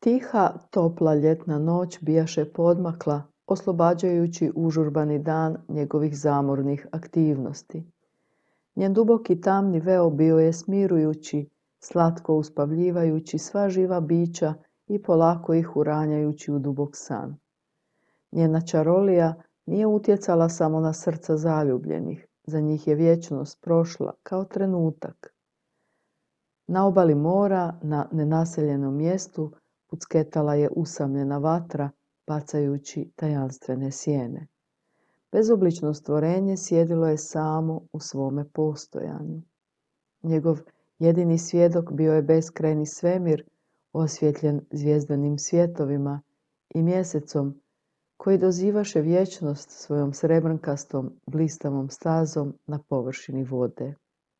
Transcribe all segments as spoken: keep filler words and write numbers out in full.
Tiha, topla ljetna noć bijaše podmakla, oslobađajući užurbani dan njegovih zamornih aktivnosti. Njen duboki tamni veo bio je smirujući, slatko uspavljivajući sva živa bića i polako ih uranjajući u dubok san. Njena čarolija nije utjecala samo na srca zaljubljenih, za njih je vječnost prošla kao trenutak. Na obali mora, na nenaseljenom mjestu, pucketala je usamljena vatra, bacajući tajanstvene sjene. Bezoblično stvorenje sjedilo je samo u svome postojanju. Njegov jedini svjedok bio je beskrajni svemir, osvjetljen zvjezdanim svjetovima i mjesecom, koji dozivaše vječnost svojom srebrnkastom, blistavom stazom na površini vode.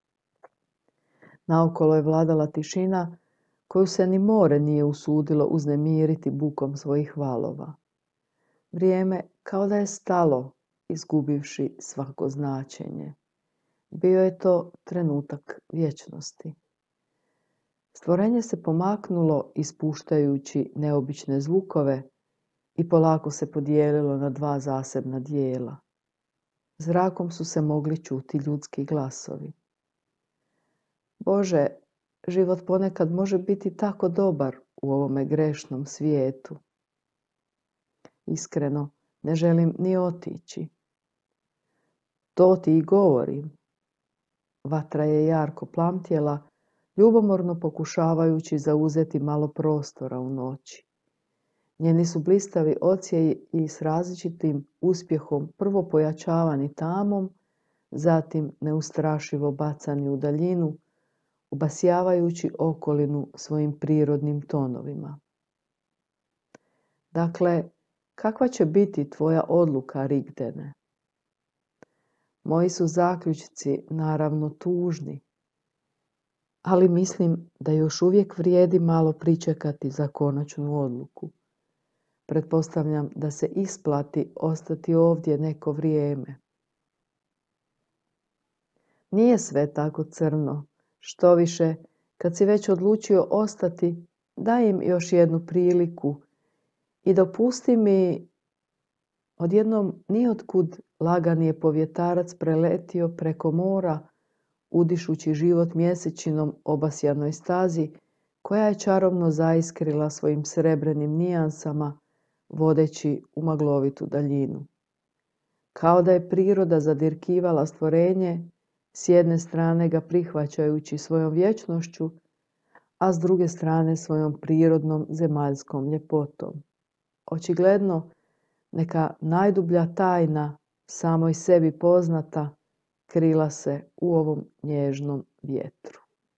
Naokolo je vladala tišina, koju se ni more nije usudilo uznemiriti bukom svojih valova. Vrijeme kao da je stalo, izgubivši svako značenje. Bio je to trenutak vječnosti. Stvorenje se pomaknulo ispuštajući neobične zvukove i polako se podijelilo na dva zasebna dijela. Zrakom su se mogli čuti ljudski glasovi. Bože, život ponekad može biti tako dobar u ovome grešnom svijetu. Iskreno, ne želim ni otići. To ti i govorim. Vatra je jarko plamtjela, ljubomorno pokušavajući zauzeti malo prostora u noći. Njeni su blistavi odsjeji i s različitim uspjehom prvo pojačavani tamom, zatim neustrašivo bacani u daljinu, obasjavajući okolinu svojim prirodnim tonovima. Dakle, kakva će biti tvoja odluka, Rigdene? Moji su zaključci naravno tužni, ali mislim da još uvijek vrijedi malo pričekati za konačnu odluku. Pretpostavljam da se isplati ostati ovdje neko vrijeme. Nije sve tako crno. Štoviše, kad si već odlučio ostati, daj im još jednu priliku i dopusti mi. Odjednom nijotkud lagan je povjetarac preletio preko mora, udišući život mjesečinom obasjanoj stazi, koja je čarobno zaiskrila svojim srebrenim nijansama, vodeći u maglovitu daljinu. Kao da je priroda zadirkivala stvorenje, s jedne strane ga prihvaćajući svojom vječnošću, a s druge strane svojom prirodnom zemaljskom ljepotom. Očigledno, neka najdublja tajna, samoj sebi poznata, krila se u ovom nježnom vjetru.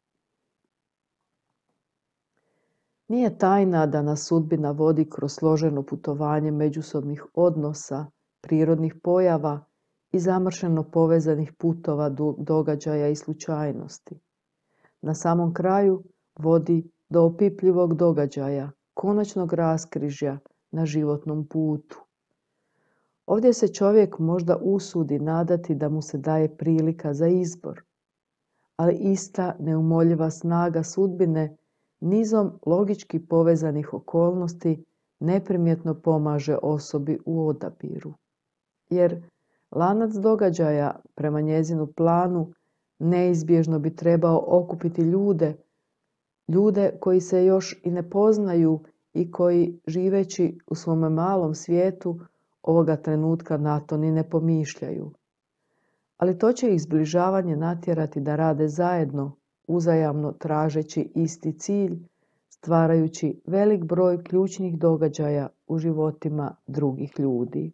Nije tajna da nas sudbina vodi kroz složeno putovanje međusobnih odnosa, prirodnih pojava i zamršeno povezanih putova, događaja i slučajnosti. Na samom kraju vodi do opipljivog događaja, konačnog raskrižja na životnom putu. Ovdje se čovjek možda usudi nadati da mu se daje prilika za izbor, ali ista neumoljiva snaga sudbine nizom logički povezanih okolnosti neprimjetno pomaže osobi u odabiru. Jer lanac događaja prema njezinu planu neizbježno bi trebao okupiti ljude, ljude koji se još i ne poznaju i koji, živeći u svome malom svijetu, ovoga trenutka na to ni ne pomišljaju. Ali to će ih zbližavanje natjerati da rade zajedno, uzajamno tražeći isti cilj, stvarajući velik broj ključnih događaja u životima drugih ljudi.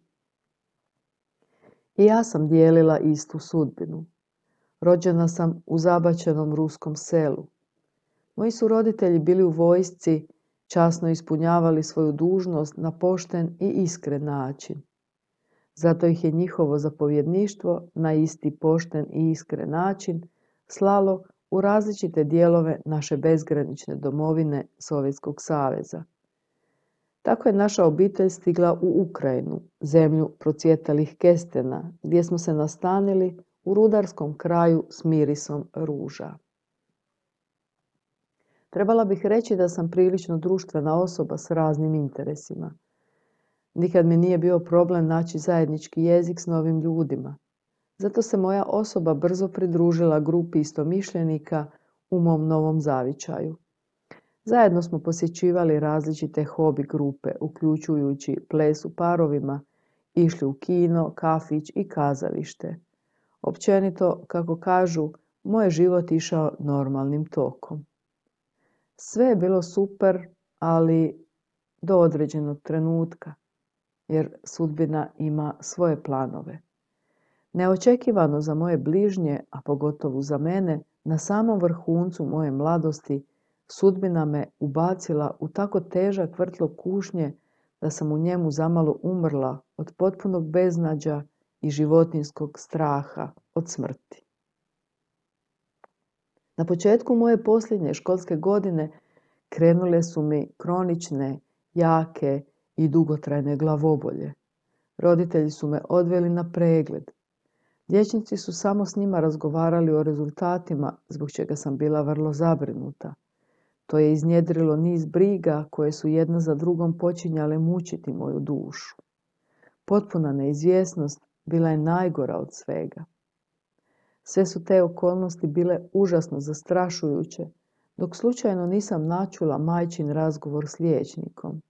I ja sam dijelila istu sudbinu. Rođena sam u zabačenom ruskom selu. Moji su roditelji bili u vojsci, časno ispunjavali svoju dužnost na pošten i iskren način. Zato ih je njihovo zapovjedništvo na isti pošten i iskren način slalo u različite dijelove naše bezgranične domovine Sovjetskog saveza. Tako je naša obitelj stigla u Ukrajinu, zemlju procvjetalih kestena, gdje smo se nastanili u rudarskom kraju s mirisom ruža. Trebala bih reći da sam prilično društvena osoba s raznim interesima. Nikad mi nije bio problem naći zajednički jezik s novim ljudima. Zato se moja osoba brzo pridružila grupi istomišljenika u mom novom zavičaju. Zajedno smo posjećivali različite hobi grupe, uključujući ples u parovima, išli u kino, kafić i kazalište. Općenito, kako kažu, moj život išao normalnim tokom. Sve je bilo super, ali do određenog trenutka, jer sudbina ima svoje planove. Neočekivano za moje bližnje, a pogotovo za mene, na samom vrhuncu moje mladosti, sudbina me ubacila u tako težak vrtlog kušnje da sam u njemu zamalo umrla od potpunog beznađa i životinjskog straha od smrti. Na početku moje posljednje školske godine krenule su mi kronične, jake i dugotrajne glavobolje. Roditelji su me odveli na pregled. Liječnici su samo s njima razgovarali o rezultatima, zbog čega sam bila vrlo zabrinuta. To je iznjedrilo niz briga koje su jedna za drugom počinjale mučiti moju dušu. Potpuna neizvjesnost bila je najgora od svega. Sve su te okolnosti bile užasno zastrašujuće, dok slučajno nisam načula majčin razgovor s liječnikom.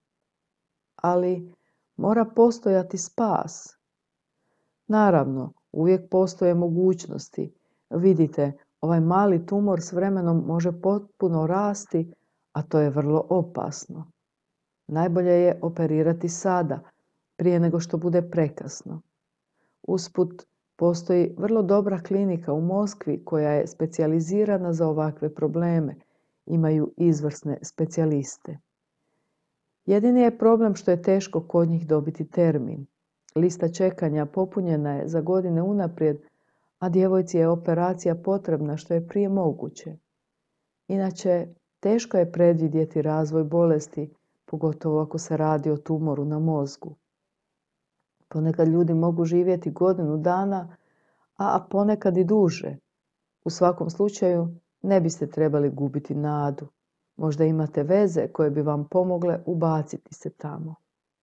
Ali mora postojati spas. Naravno, uvijek postoje mogućnosti. Vidite, ovaj mali tumor s vremenom može potpuno rasti, a to je vrlo opasno. Najbolje je operirati sada, prije nego što bude prekasno. Usput, postoji vrlo dobra klinika u Moskvi koja je specijalizirana za ovakve probleme. Imaju izvrsne specijaliste. Jedini je problem što je teško kod njih dobiti termin. Lista čekanja popunjena je za godine unaprijed, a djevojci je operacija potrebna što je prije moguće. Inače, teško je predvidjeti razvoj bolesti, pogotovo ako se radi o tumoru na mozgu. Ponekad ljudi mogu živjeti godinu dana, a ponekad i duže. U svakom slučaju ne biste trebali gubiti nadu. Možda imate veze koje bi vam pomogle ubaciti se tamo.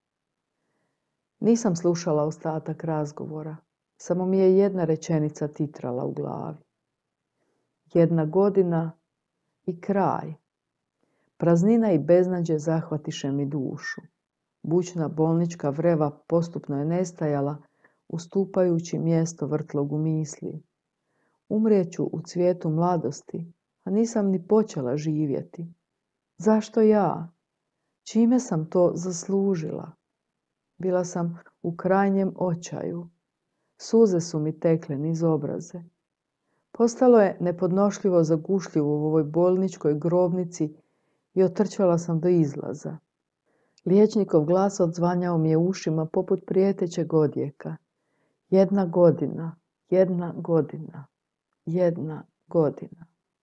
Nisam slušala ostatak razgovora. Samo mi je jedna rečenica titrala u glavi. Jedna godina i kraj. Praznina i beznađe zahvatiše mi dušu. Bučna bolnička vreva postupno je nestajala, ustupajući mjesto vrtlogu misli. Umrijeću u cvijetu mladosti, a nisam ni počela živjeti. Zašto ja? Čime sam to zaslužila? Bila sam u krajnjem očaju. Suze su mi tekle niz obraze. Postalo je nepodnošljivo zagušljivo u ovoj bolničkoj grobnici i otrčala sam do izlaza. Liječnikov glas odzvanjao mi je ušima poput prijetećeg odjeka. Jedna godina, jedna godina, jedna godina.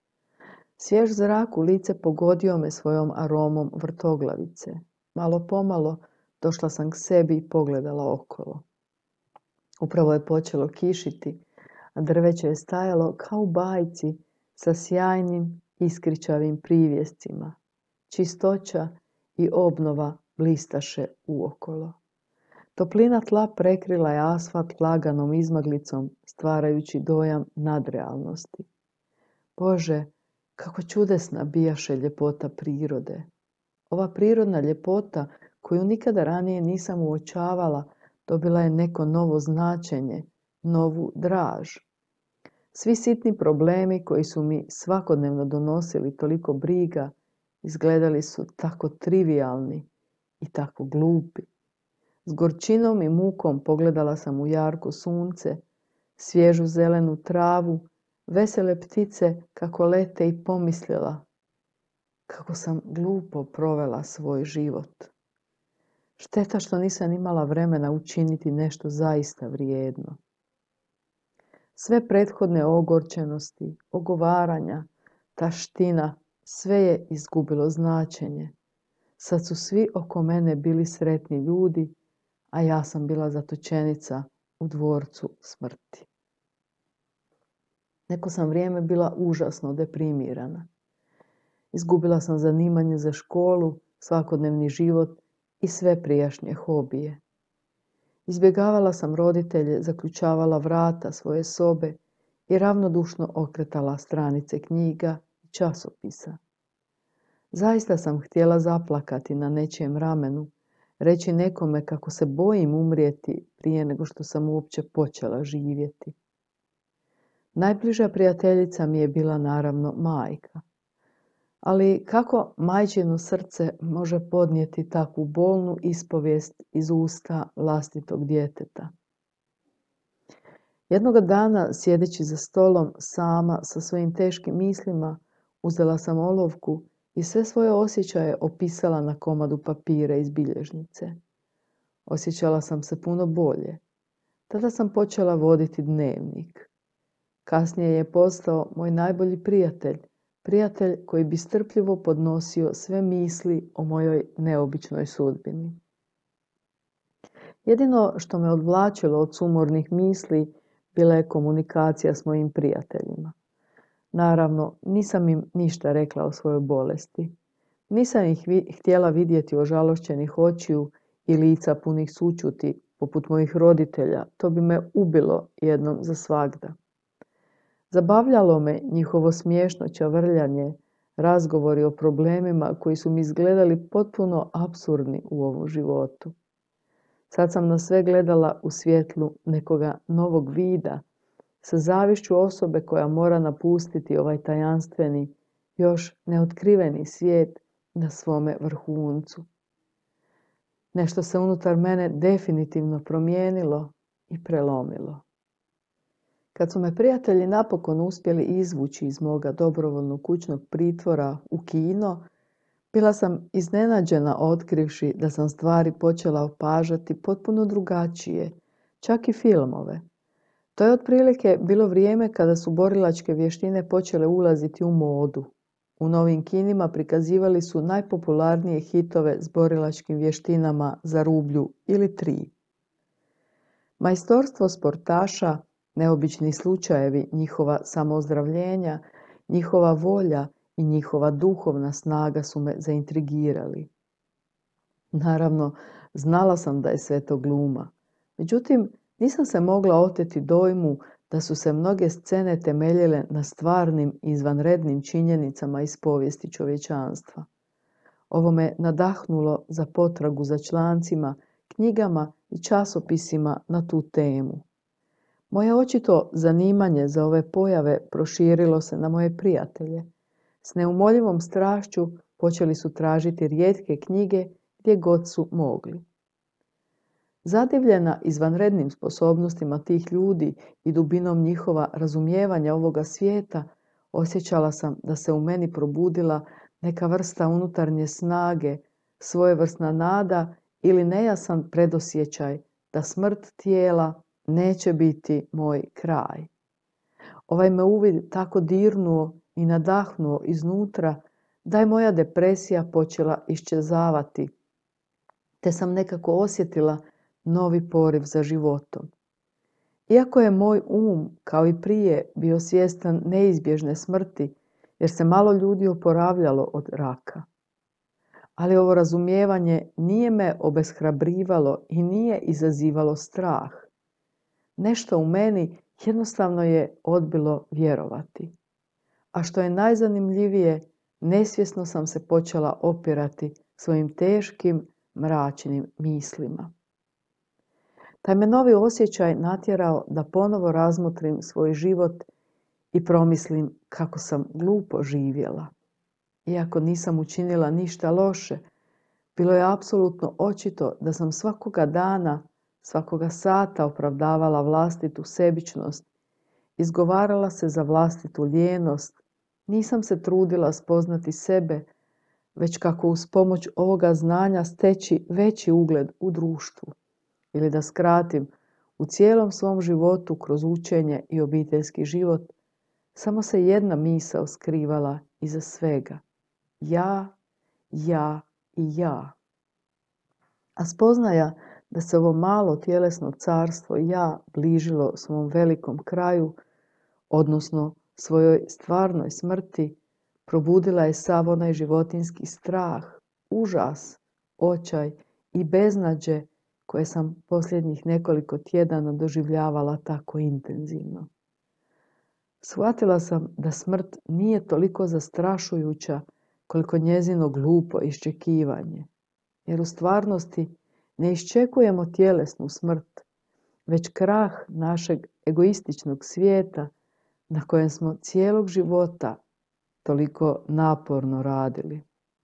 Svjež zrak u lice pogodio me svojom aromom vrtoglavice. Malo pomalo došla sam k sebi i pogledala okolo. Upravo je počelo kišiti, a drveće je stajalo kao u bajci sa sjajnim iskričavim privjescima. Čistoća i obnova blistaše uokolo. Toplina tla prekrila je asfalt laganom izmaglicom, stvarajući dojam nadrealnosti. Bože, kako čudesna bijaše ljepota prirode. Ova prirodna ljepota, koju nikada ranije nisam uočavala, dobila je neko novo značenje, novu draž. Svi sitni problemi koji su mi svakodnevno donosili toliko briga, izgledali su tako trivialni i tako glupi. S gorčinom i mukom pogledala sam u jarko sunce, svježu zelenu travu, vesele ptice kako lete i pomislila kako sam glupo provela svoj život. Šteta što nisam imala vremena učiniti nešto zaista vrijedno. Sve prethodne ogorčenosti, ogovaranja, taština, sve je izgubilo značenje. Sad su svi oko mene bili sretni ljudi, a ja sam bila zatočenica u dvorcu smrti. Neko sam vrijeme bila užasno deprimirana. Izgubila sam zanimanje za školu, svakodnevni život i sve prijašnje hobije. Izbjegavala sam roditelje, zaključavala vrata svoje sobe i ravnodušno okretala stranice knjiga i časopisa. Zaista sam htjela zaplakati na nečijem ramenu, reći nekome kako se bojim umrijeti prije nego što sam uopće počela živjeti. Najbliža prijateljica mi je bila naravno majka. Ali kako majčino srce može podnijeti takvu bolnu ispovijest iz usta vlastitog djeteta? Jednoga dana, sjedeći za stolom sama sa svojim teškim mislima, uzela sam olovku i sve svoje osjećaje opisala na komadu papira iz bilježnice. Osjećala sam se puno bolje. Tada sam počela voditi dnevnik. Kasnije je postao moj najbolji prijatelj, prijatelj koji bi strpljivo podnosio sve misli o mojoj neobičnoj sudbini. Jedino što me odvlačilo od sumornih misli bila je komunikacija s mojim prijateljima. Naravno, nisam im ništa rekla o svojoj bolesti. Nisam ih vi- htjela vidjeti ožalošćenih očiju i lica punih sućuti, poput mojih roditelja. To bi me ubilo jednom za svagda. Zabavljalo me njihovo smiješno čavrljanje, razgovori o problemima koji su mi izgledali potpuno apsurdni u ovom životu. Sad sam na sve gledala u svjetlu nekoga novog vida, sa zavišću osobe koja mora napustiti ovaj tajanstveni, još neotkriveni svijet na svome vrhuncu. Nešto se unutar mene definitivno promijenilo i prelomilo. Kad su me prijatelji napokon uspjeli izvući iz moga dobrovoljnog kućnog pritvora u kino, bila sam iznenađena otkrivši da sam stvari počela opažati potpuno drugačije, čak i filmove. To je otprilike bilo vrijeme kada su borilačke vještine počele ulaziti u modu. U novim kinima prikazivali su najpopularnije hitove s borilačkim vještinama za rublju ili tri. Majstorstvo sportaša, neobični slučajevi njihova samoozdravljenja, njihova volja i njihova duhovna snaga su me zaintrigirali. Naravno, znala sam da je sve to gluma. Međutim, nisam se mogla oteti dojmu da su se mnoge scene temeljile na stvarnim i izvanrednim činjenicama iz povijesti čovječanstva. Ovo me nadahnulo za potragu za člancima, knjigama i časopisima na tu temu. Moje očito zanimanje za ove pojave proširilo se na moje prijatelje. S neumoljivom strašću počeli su tražiti rijetke knjige gdje god su mogli. Zadivljena izvanrednim sposobnostima tih ljudi i dubinom njihova razumijevanja ovoga svijeta, osjećala sam da se u meni probudila neka vrsta unutarnje snage, svojevrsna nada ili nejasan predosjećaj da smrt tijela neće biti moj kraj. Ovaj me uvid tako dirnuo i nadahnuo iznutra da je moja depresija počela iščezavati, te sam nekako osjetila novi poriv za životom. Iako je moj um, kao i prije, bio svjestan neizbježne smrti, jer se malo ljudi oporavljalo od raka. Ali ovo razumijevanje nije me obeshrabrivalo i nije izazivalo strah. Nešto u meni jednostavno je odbilo vjerovati. A što je najzanimljivije, nesvjesno sam se počela opirati svojim teškim, mračnim mislima. Taj me novi osjećaj natjerao da ponovo razmotrim svoj život i promislim kako sam glupo živjela. Iako nisam učinila ništa loše, bilo je apsolutno očito da sam svakoga dana, svakoga sata opravdavala vlastitu sebičnost, izgovarala se za vlastitu lijenost, nisam se trudila spoznati sebe, već kako uz pomoć ovoga znanja steći veći ugled u društvu. Ili da skratim, u cijelom svom životu kroz učenje i obiteljski život, samo se jedna misao skrivala iza svega. Ja, ja i ja. A spoznaja da se ovo malo tjelesno carstvo ja bližilo svom velikom kraju, odnosno svojoj stvarnoj smrti, Probudila je sav onaj životinjski strah, užas, očaj i beznađe koje sam posljednjih nekoliko tjedana doživljavala tako intenzivno. Shvatila sam da smrt nije toliko zastrašujuća koliko njezino glupo iščekivanje, jer u stvarnosti ne iščekujemo tjelesnu smrt, već krah našeg egoističnog svijeta na kojem smo cijelog života toliko naporno radili.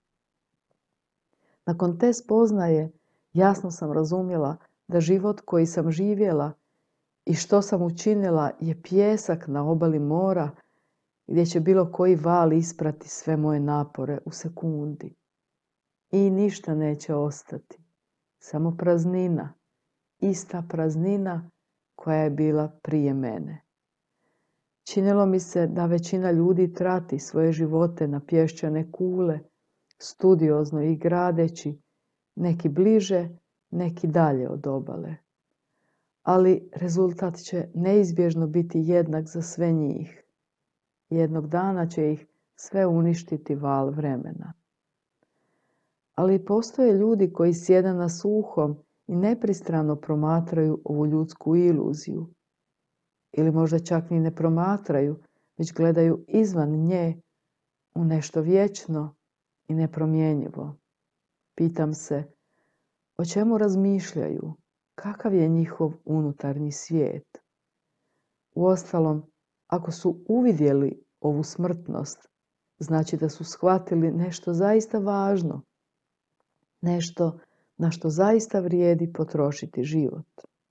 Nakon te spoznaje jasno sam razumjela da život koji sam živjela i što sam učinila je pijesak na obali mora gdje će bilo koji val isprati sve moje napore u sekundi. I ništa neće ostati, samo praznina, ista praznina koja je bila prije mene. Činilo mi se da većina ljudi trati svoje živote na pješčane kule, studiozno ih gradeći, neki bliže, neki dalje od obale. Ali rezultat će neizbježno biti jednak za sve njih. Jednog dana će ih sve uništiti val vremena. Ali postoje ljudi koji sjede na suhom i nepristrano promatraju ovu ljudsku iluziju. Ili možda čak ni ne promatraju, već gledaju izvan nje u nešto vječno i nepromjenjivo. Pitam se, o čemu razmišljaju? Kakav je njihov unutarnji svijet? Uostalom, ako su uvidjeli ovu smrtnost, znači da su shvatili nešto zaista važno, nešto na što zaista vrijedi potrošiti život.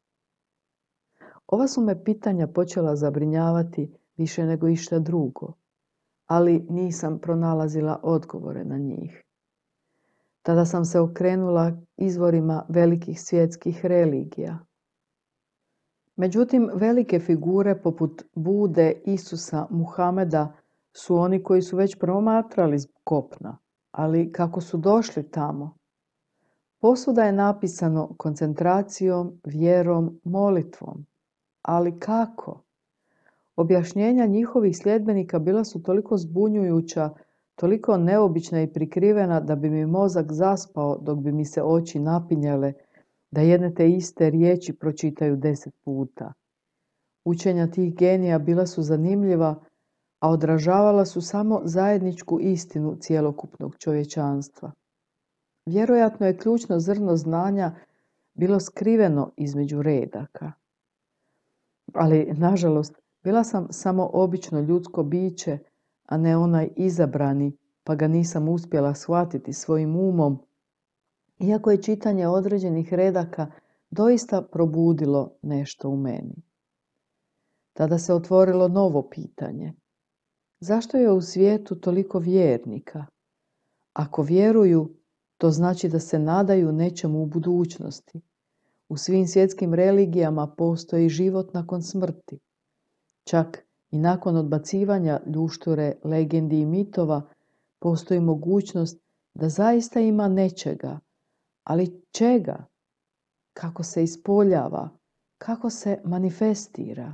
Ova su me pitanja počela zabrinjavati više nego išta drugo, ali nisam pronalazila odgovore na njih. Tada sam se okrenula izvorima velikih svjetskih religija. Međutim, velike figure poput Bude, Isusa, Muhameda su oni koji su već promatrali s kopna, ali kako su došli tamo? Posvuda je napisano koncentracijom, vjerom, molitvom. Ali kako? Objašnjenja njihovih sljedbenika bila su toliko zbunjujuća, toliko neobična i prikrivena da bi mi mozak zaspao dok bi mi se oči napinjale da jedne te iste riječi pročitaju deset puta. Učenja tih genija bila su zanimljiva, a odražavala su samo zajedničku istinu cjelokupnog čovječanstva. Vjerojatno je ključno zrno znanja bilo skriveno između redaka. Ali, nažalost, bila sam samo obično ljudsko biće, a ne onaj izabrani, pa ga nisam uspjela shvatiti svojim umom, iako je čitanje određenih redaka doista probudilo nešto u meni. Tada se otvorilo novo pitanje. Zašto je u svijetu toliko vjernika? Ako vjeruju, to znači da se nadaju nečemu u budućnosti. U svim svjetskim religijama postoji život nakon smrti. Čak i nakon odbacivanja ljušture, legendi i mitova postoji mogućnost da zaista ima nečega. Ali čega? Kako se ispoljava? Kako se manifestira?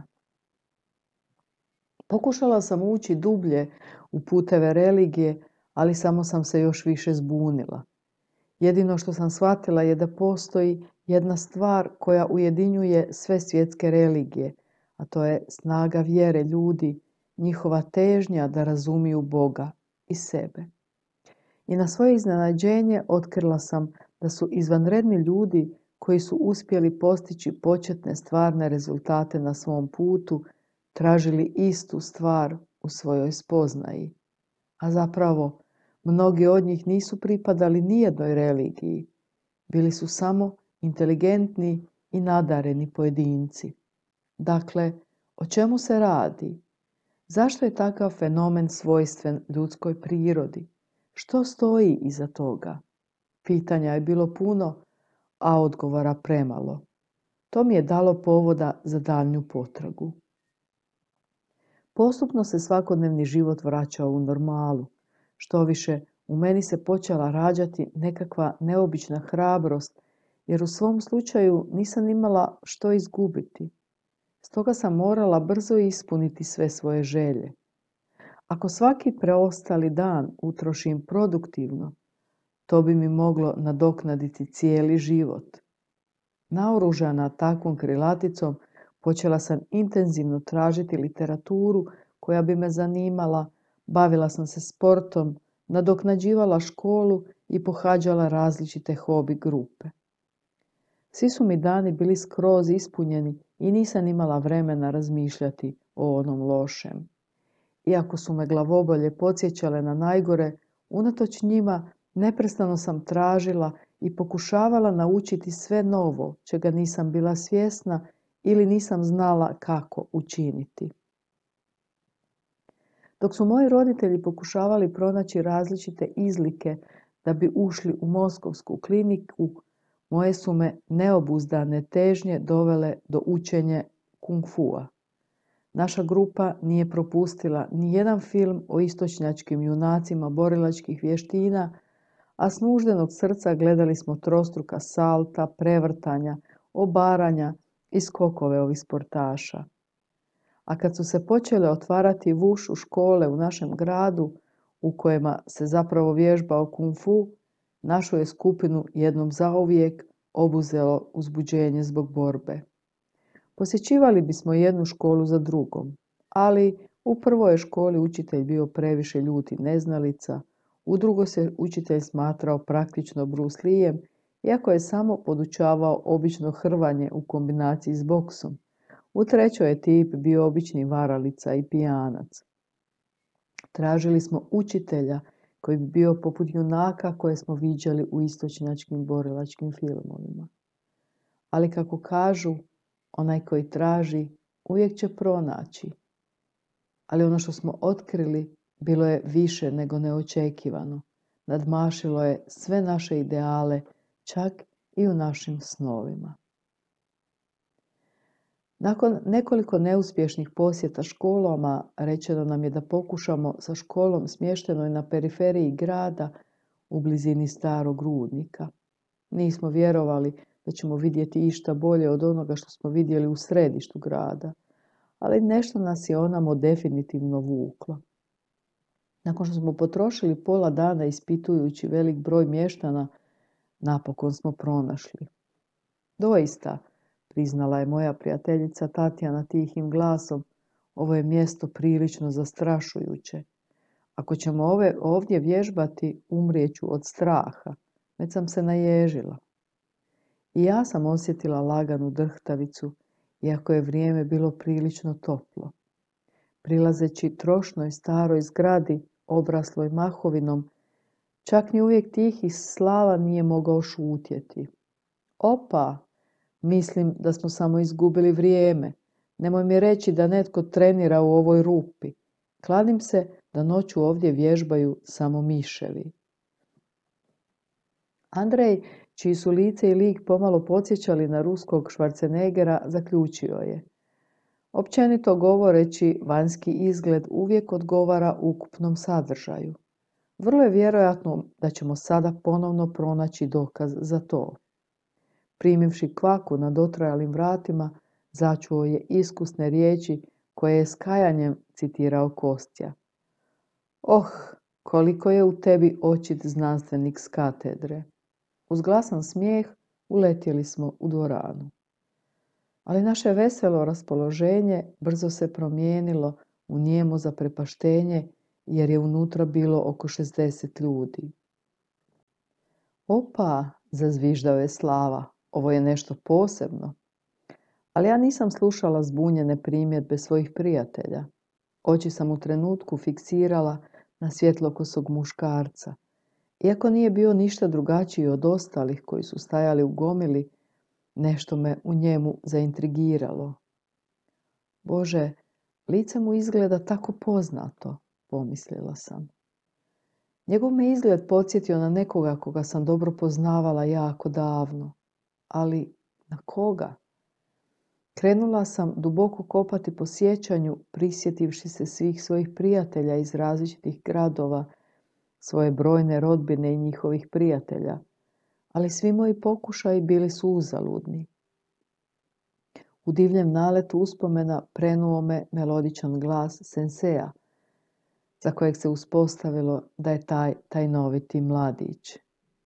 Pokušala sam ući dublje u puteve religije, ali samo sam se još više zbunila. Jedino što sam shvatila je da postoji jedna stvar koja ujedinjuje sve svjetske religije, a to je snaga vjere ljudi, njihova težnja da razumiju Boga i sebe. I na svoje iznenađenje otkrila sam da su izvanredni ljudi koji su uspjeli postići početne stvarne rezultate na svom putu tražili istu stvar u svojoj spoznaji. A zapravo, mnogi od njih nisu pripadali nijednoj religiji. Bili su samo inteligentni i nadareni pojedinci. Dakle, o čemu se radi? Zašto je takav fenomen svojstven ljudskoj prirodi? Što stoji iza toga? Pitanja je bilo puno, a odgovora premalo. To mi je dalo povoda za daljnju potragu. Postupno se svakodnevni život vraćao u normalu. Štoviše, u meni se počela rađati nekakva neobična hrabrost, jer u svom slučaju nisam imala što izgubiti. Stoga sam morala brzo ispuniti sve svoje želje. Ako svaki preostali dan utrošim produktivno, to bi mi moglo nadoknaditi cijeli život. Naoružana takvom krilaticom, počela sam intenzivno tražiti literaturu koja bi me zanimala, bavila sam se sportom, nadoknađivala školu i pohađala različite hobi grupe. Svi su mi dani bili skroz ispunjeni i nisam imala vremena razmišljati o onom lošem. Iako su me glavobolje podsjećale na najgore, unatoč njima neprestano sam tražila i pokušavala naučiti sve novo, čega nisam bila svjesna ili nisam znala kako učiniti. Dok su moji roditelji pokušavali pronaći različite izlike da bi ušli u moskovsku kliniku, moje su me neobuzdane težnje dovele do učenja kung fua. Naša grupa nije propustila ni jedan film o istočnjačkim junacima borilačkih vještina, a s nuždenog srca gledali smo trostruka salta, prevrtanja, obaranja i skokove ovih sportaša. A kad su se počele otvarati vušu škole u našem gradu, u kojima se zapravo vježbao kung fu, našu je skupinu jednom zauvijek obuzelo uzbuđenje zbog borbe. Posjećivali bismo jednu školu za drugom, ali u prvoj je školi učitelj bio previše ljuti neznalica, u drugoj se učitelj smatrao praktično Bruce Leejem, iako je samo podučavao obično hrvanje u kombinaciji s boksom. U trećoj je tip bio obični varalica i pijanac. Tražili smo učitelja koji bi bio poput junaka koje smo viđali u istočnjačkim borilačkim filmovima. Ali kako kažu, onaj koji traži uvijek će pronaći. Ali ono što smo otkrili bilo je više nego neočekivano. Nadmašilo je sve naše ideale, čak i u našim snovima. Nakon nekoliko neuspješnih posjeta školama, rečeno nam je da pokušamo sa školom smještenoj na periferiji grada u blizini starog rudnika. Nismo vjerovali da ćemo vidjeti išta bolje od onoga što smo vidjeli u središtu grada, ali nešto nas je onamo definitivno vuklo. Nakon što smo potrošili pola dana ispitujući velik broj mještana, napokon smo pronašli. Doista, priznala je moja prijateljica Tatjana tihim glasom, ovo je mjesto prilično zastrašujuće. Ako ćemo ove, ovdje vježbati, umrijeću od straha. Već sam se naježila. I ja sam osjetila laganu drhtavicu, iako je vrijeme bilo prilično toplo. Prilazeći trošnoj staroj zgradi, obrasloj mahovinom, čak ni uvijek tihi Slava nije mogao šutjeti. Opa, mislim da smo samo izgubili vrijeme. Nemoj mi reći da netko trenira u ovoj rupi. Kladim se da noću ovdje vježbaju samo miševi. Andrej, čiji su lice i lik pomalo podsjećali na ruskog Schwarzeneggera, zaključio je: općenito govoreći, vanjski izgled uvijek odgovara ukupnom sadržaju. Vrlo je vjerojatno da ćemo sada ponovno pronaći dokaz za to. Primivši kvaku na dotrajalim vratima, začuo je iskusne riječi koje je s kajanjem citirao Kostja. Oh, koliko je u tebi očit znanstvenik s katedre. Uz glasan smijeh uletjeli smo u dvoranu. Ali naše veselo raspoloženje brzo se promijenilo u nijemo zaprepaštenje, jer je unutra bilo oko šezdeset ljudi. Opa, zazviždao je Slava, ovo je nešto posebno. Ali ja nisam slušala zbunjene primjedbe svojih prijatelja. Oči sam u trenutku fiksirala na svjetlokosog muškarca. Iako nije bio ništa drugačiji od ostalih koji su stajali u gomili, nešto me u njemu zaintrigiralo. Bože, lice mu izgleda tako poznato, pomislila sam. Njegov me izgled podsjetio na nekoga koga sam dobro poznavala jako davno. Ali na koga? Krenula sam duboko kopati po sjećanju, prisjetivši se svih svojih prijatelja iz različitih gradova, svoje brojne rodbine i njihovih prijatelja, ali svi moji pokušaji bili su uzaludni. U divljem naletu uspomena prenuo me melodičan glas senseja. za kojeg se uspostavilo da je taj tajnoviti mladić.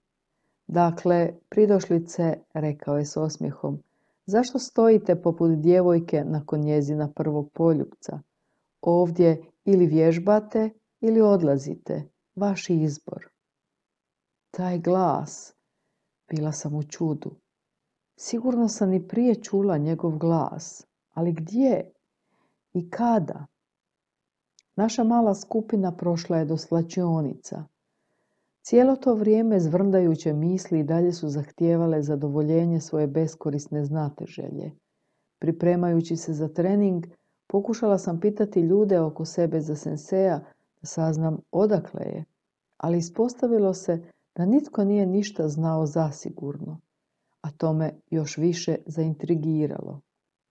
Dakle, pridošlice, rekao je s osmijehom, zašto stojite poput djevojke nakon njezina prvog poljupca? Ovdje ili vježbate ili odlazite. Vaš izbor. Taj glas. Bila sam u čudu. Sigurno sam i prije čula njegov glas. Ali gdje? I kada? Naša mala skupina prošla je do slačionica. Cijelo to vrijeme zvrndajuće misli i dalje su zahtijevale zadovoljenje svoje beskorisne znatiželje. Pripremajući se za trening, pokušala sam pitati ljude oko sebe za senseja da saznam odakle je, ali ispostavilo se da nitko nije ništa znao zasigurno, a to me još više zaintrigiralo.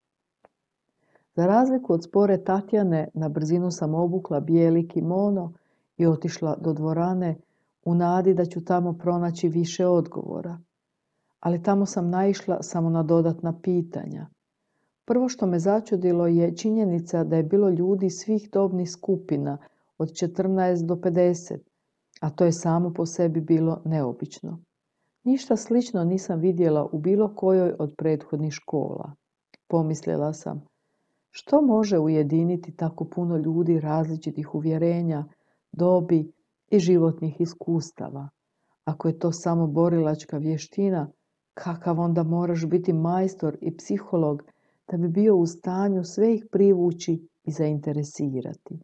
Za razliku od spore Tatjane, na brzinu sam obukla bijeli kimono i otišla do dvorane u nadi da ću tamo pronaći više odgovora. Ali tamo sam naišla samo na dodatna pitanja. Prvo što me začudilo je činjenica da je bilo ljudi svih dobnih skupina, od četrnaest do pedeset, a to je samo po sebi bilo neobično. Ništa slično nisam vidjela u bilo kojoj od prethodnih škola. Pomislila sam, što može ujediniti tako puno ljudi različitih uvjerenja, dobi i životnih iskustava? Ako je to samo borilačka vještina, kakav onda moraš biti majstor i psiholog da bi bio u stanju sve ih privući i zainteresirati?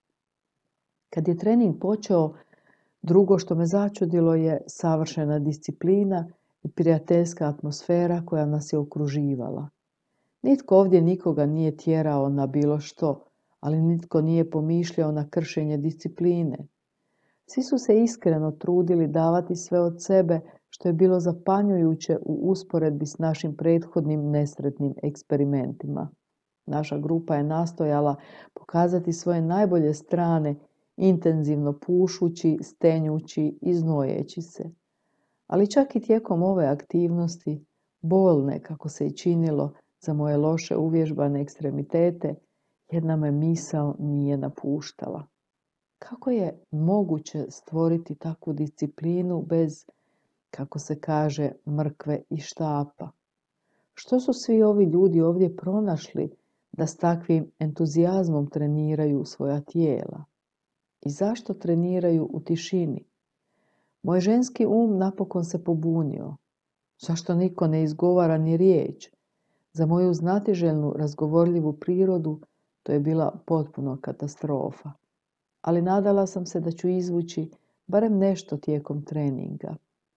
Kad je trening počeo, drugo što me začudilo je savršena disciplina i prijateljska atmosfera koja nas je okruživala. Nitko ovdje nikoga nije tjerao na bilo što, ali nitko nije pomišljao na kršenje discipline. Svi su se iskreno trudili davati sve od sebe, što je bilo zapanjujuće u usporedbi s našim prethodnim nesretnim eksperimentima. Naša grupa je nastojala pokazati svoje najbolje strane, intenzivno pušući, stenjući i znojeći se. Ali čak i tijekom ove aktivnosti, bolne kako se i činilo za moje loše uvježbane ekstremitete, jedna me misao nije napuštala. Kako je moguće stvoriti takvu disciplinu bez, kako se kaže, mrkve i štapa? Što su svi ovi ljudi ovdje pronašli da s takvim entuzijazmom treniraju svoja tijela? I zašto treniraju u tišini? Moj ženski um napokon se pobunio. Zašto niko ne izgovara ni riječ? Za moju znatiželjnu, razgovorljivu prirodu to je bila potpuno katastrofa. Ali nadala sam se da ću izvući barem nešto tijekom treninga.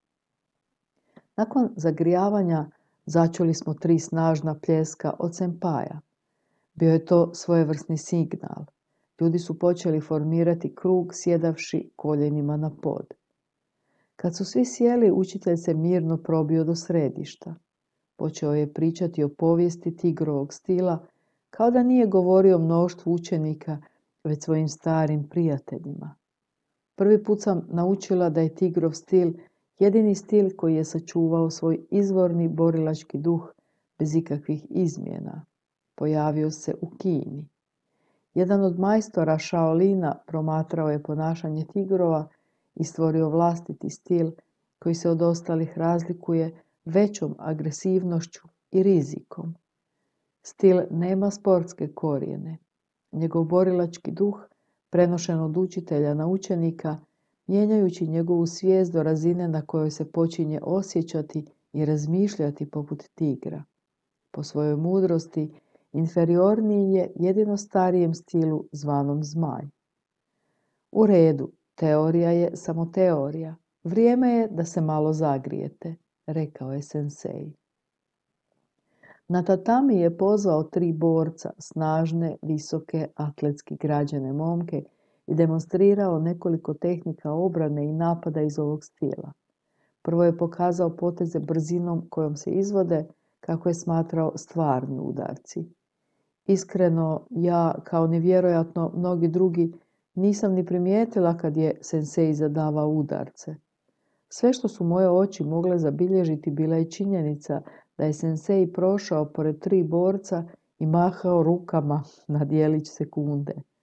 Nakon zagrijavanja začuli smo tri snažna pljeska od senpaja. Bio je to svojevrsni signal. Ljudi su počeli formirati krug sjedavši koljenima na pod. Kad su svi sjeli, učitelj se mirno probio do središta. Počeo je pričati o povijesti tigrovog stila, kao da nije govorio mnoštvu učenika, već svojim starim prijateljima. Prvi put sam naučila da je tigrov stil jedini stil koji je sačuvao svoj izvorni borilački duh bez ikakvih izmjena. Pojavio se u Kini. Jedan od majstora Shaolina promatrao je ponašanje tigrova i stvorio vlastiti stil koji se od ostalih razlikuje većom agresivnošću i rizikom. Stil nema sportske korijene. Njegov borilački duh, prenošen od učitelja na učenika, mijenjajući njegovu svijest do razine na kojoj se počinje osjećati i razmišljati poput tigra. Po svojoj mudrosti, inferiorniji je jedino starijem stilu zvanom zmaj. U redu, teorija je samo teorija. Vrijeme je da se malo zagrijete, rekao je sensei. Na tatami je pozvao tri borca, snažne, visoke, atletski građene momke i demonstrirao nekoliko tehnika obrane i napada iz ovog stila. Prvo je pokazao poteze brzinom kojom se izvode, kako je smatrao stvarni udarci. Iskreno, ja, kao nevjerojatno mnogi drugi, nisam ni primijetila kad je sensei zadavao udarce. Sve što su moje oči mogle zabilježiti bila je činjenica da je sensei prošao pored tri borca i mahao rukama na djelić sekunde.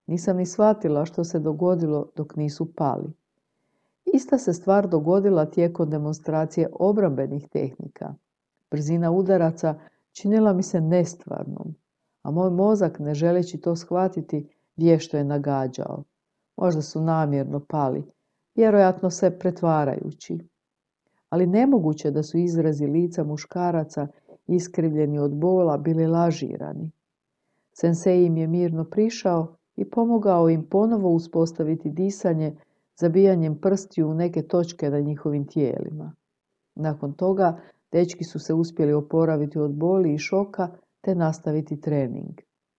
Nisam ni shvatila što se dogodilo dok nisu pali. Ista se stvar dogodila tijekom demonstracije obrambenih tehnika. Brzina udaraca činila mi se nestvarnom, a moj mozak, ne želeći to shvatiti, vješto je nagađao. Možda su namjerno pali, vjerojatno se pretvarajući. Ali nemoguće da su izrazi lica muškaraca, iskrivljeni od bola, bili lažirani. Sensei im je mirno prišao i pomogao im ponovo uspostaviti disanje zabijanjem prstiju u neke točke na njihovim tijelima. Nakon toga, dečki su se uspjeli oporaviti od boli i šoka te nastaviti trening.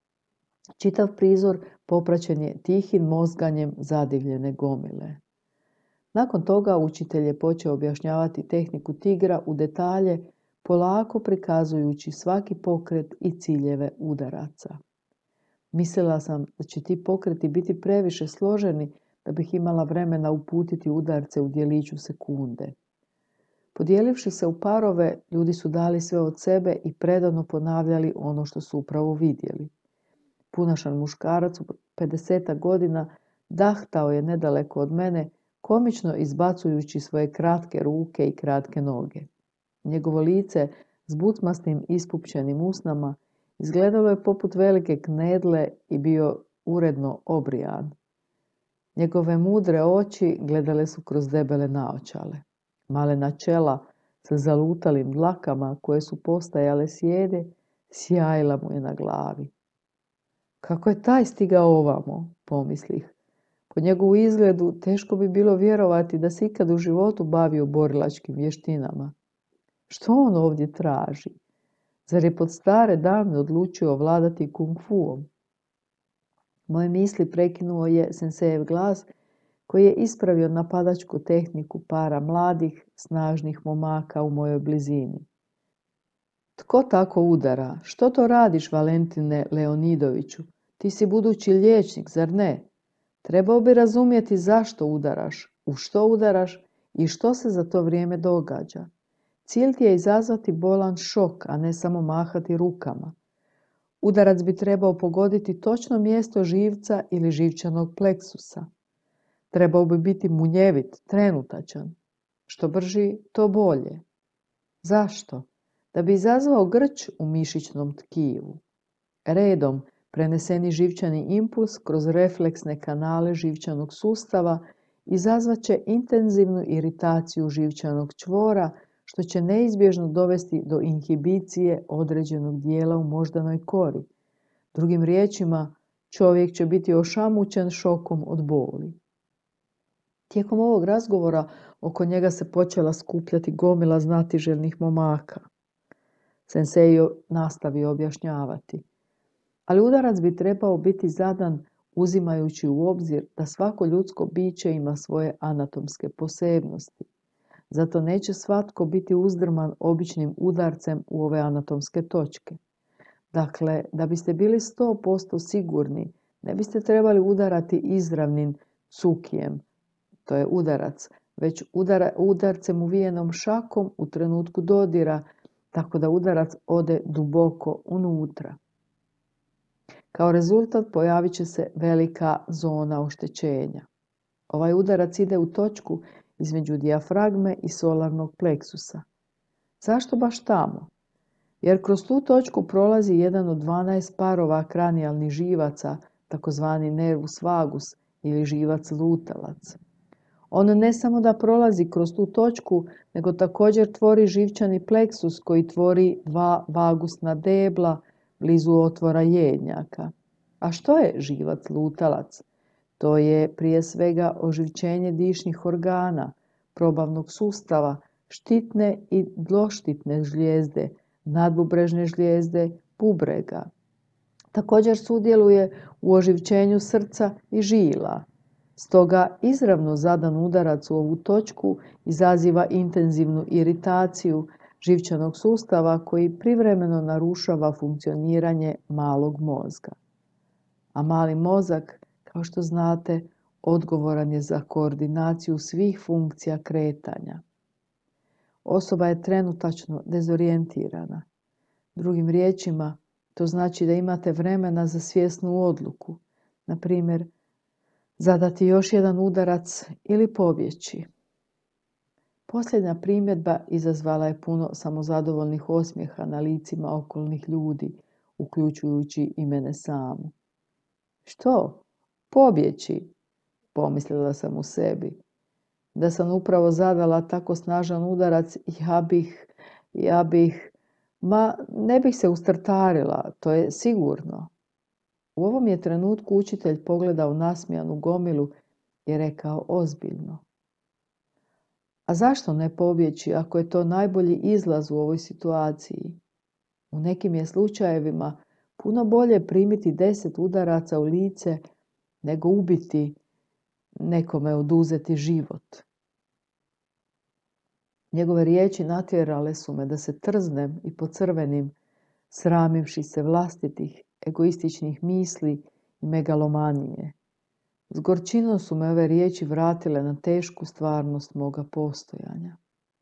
Čitav prizor popraćen je tihim mozganjem zadivljene gomile. Nakon toga učitelj je počeo objašnjavati tehniku tigra u detalje, polako prikazujući svaki pokret i ciljeve udaraca. Mislila sam da će ti pokreti biti previše složeni da bih imala vremena uputiti udarce u djeliću sekunde. Podijelivši se u parove, ljudi su dali sve od sebe i predano ponavljali ono što su upravo vidjeli. Punašan muškarac u pedesetak godina dahtao je nedaleko od mene, komično izbacujući svoje kratke ruke i kratke noge. Njegovo lice s bucmastim ispupčenim usnama izgledalo je poput velike knedle i bio uredno obrijan. Njegove mudre oči gledale su kroz debele naočale. Malena čela sa zalutalim dlakama koje su postajale sjede, sjajila mu je na glavi. Kako je taj stigao ovamo, pomislih. Po njegovu izgledu teško bi bilo vjerovati da se ikad u životu bavio borilačkim vještinama. Što on ovdje traži? Zar je pod stare dane odlučio vladati kung fuom? Moje misli prekinuo je sensejev glas koji je ispravio napadačku tehniku para mladih, snažnih momaka u mojoj blizini. Tko tako udara? Što to radiš, Valentine Leonidoviću? Ti si budući liječnik, zar ne? Trebao bi razumjeti zašto udaraš, u što udaraš i što se za to vrijeme događa. Cilj ti je izazvati bolan šok, a ne samo mahati rukama. Udarac bi trebao pogoditi točno mjesto živca ili živčanog pleksusa. Trebao bi biti munjevit, trenutačan. Što brži, to bolje. Zašto? Da bi izazvao grč u mišićnom tkivu. Redom preneseni živčani impuls kroz refleksne kanale živčanog sustava izazvaće intenzivnu iritaciju živčanog čvora, što će neizbježno dovesti do inhibicije određenog dijela u moždanoj kori. Drugim riječima, čovjek će biti ošamućen šokom od boli. Tijekom ovog razgovora oko njega se počela skupljati gomila znatiželjnih momaka. Sensei nastavio objašnjavati. Ali udarac bi trebao biti zadan uzimajući u obzir da svako ljudsko biće ima svoje anatomske posebnosti. Zato neće svatko biti uzdrman običnim udarcem u ove anatomske točke. Dakle, da biste bili sto posto sigurni, ne biste trebali udarati izravnim cukijem, to je udarac, već udara, udarcem uvijenom šakom u trenutku dodira, tako da udarac ode duboko unutra. Kao rezultat pojavit će se velika zona oštećenja. Ovaj udarac ide u točku između dijafragme i solarnog pleksusa. Zašto baš tamo? Jer kroz tu točku prolazi jedan od dvanaest parova kranijalnih živaca, takozvani nervus vagus ili živac lutalac. On ne samo da prolazi kroz tu točku, nego također tvori živčani pleksus koji tvori dva vagusna debla blizu otvora jednjaka. A što je živac lutalac? To je prije svega oživčenje dišnih organa, probavnog sustava, štitne i dloštitne žlijezde, nadbubrežne žlijezde, bubrega. Također sudjeluje u oživčenju srca i žila. Stoga izravno zadan udarac u ovu točku izaziva intenzivnu iritaciju živčanog sustava koji privremeno narušava funkcioniranje malog mozga. A mali mozak, kao što znate, odgovoran je za koordinaciju svih funkcija kretanja. Osoba je trenutačno dezorijentirana. Drugim riječima, to znači da imate vremena za svjesnu odluku, Na primjer, zadati još jedan udarac ili pobjeći. Posljednja primjedba izazvala je puno samozadovoljnih osmijeha na licima okolnih ljudi, uključujući i mene samu. Što? Pobjeći, pomislila sam u sebi. Da sam upravo zadala tako snažan udarac, ja bih, ja bih, ma ne bih se ustrtarila, to je sigurno. U ovom je trenutku učitelj pogledao nasmijanu gomilu i rekao ozbiljno. A zašto ne pobjeći ako je to najbolji izlaz u ovoj situaciji? U nekim je slučajevima puno bolje primiti deset udaraca u lice nego ubiti nekome, oduzeti život. Njegove riječi natjerale su me da se trznem i pocrvenim, sramivši se vlastitih egoističnih misli i megalomanije. S gorčinom su me ove riječi vratile na tešku stvarnost moga postojanja.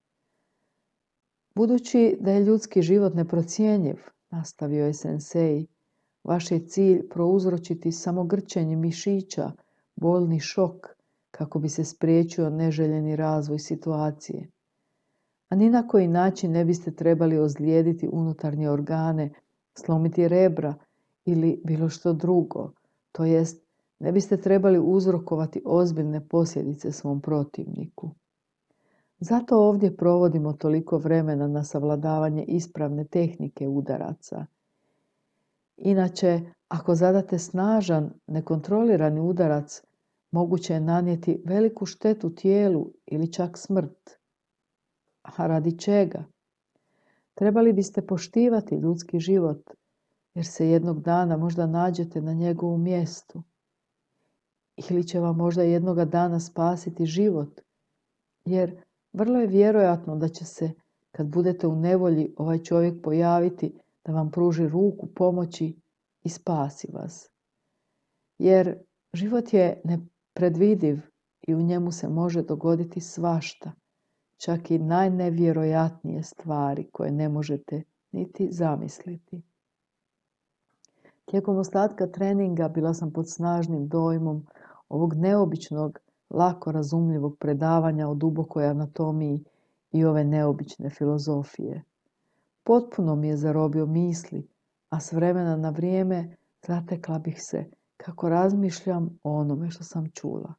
Budući da je ljudski život neprocjenjiv, nastavio je sensei, vaš je cilj prouzročiti samo grčenje mišića, bolni šok, kako bi se spriječio neželjeni razvoj situacije. A ni na koji način ne biste trebali ozlijediti unutarnje organe, slomiti rebra ili bilo što drugo, to jest ne biste trebali uzrokovati ozbiljne posljedice svom protivniku. Zato ovdje provodimo toliko vremena na savladavanje ispravne tehnike udaraca. Inače, ako zadate snažan, nekontrolirani udarac, moguće je nanijeti veliku štetu tijelu ili čak smrt. A radi čega? Trebali biste poštivati ljudski život, jer se jednog dana možda nađete na njegovom mjestu. Ili će vam možda jednoga dana spasiti život, jer vrlo je vjerojatno da će se, kad budete u nevolji, ovaj čovjek pojaviti da vam pruži ruku pomoći i spasi vas. Jer život je nepredvidiv i u njemu se može dogoditi svašta, čak i najnevjerojatnije stvari koje ne možete niti zamisliti. Tijekom ostatka treninga bila sam pod snažnim dojmom ovog neobičnog, lako razumljivog predavanja o dubokoj anatomiji i ove neobične filozofije. Potpuno mi je zarobio misli, a s vremena na vrijeme zatekla bih se kako razmišljam o onome što sam čula.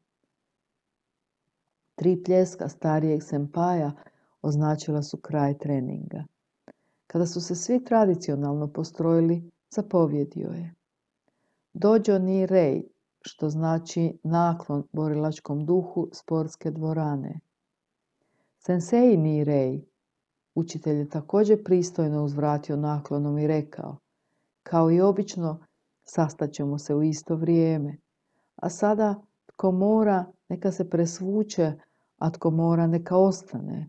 Tri pljeska starijeg sempaja označila su kraj treninga. Kada su se svi tradicionalno postrojili, zapovjedio je: Dojo ni rei, što znači naklon borilačkom duhu sportske dvorane. Sensei ni rei, učitelj je također pristojno uzvratio naklonom i rekao: kao i obično, sastaćemo se u isto vrijeme, a sada tko mora neka se presvuče, a tko mora neka ostane.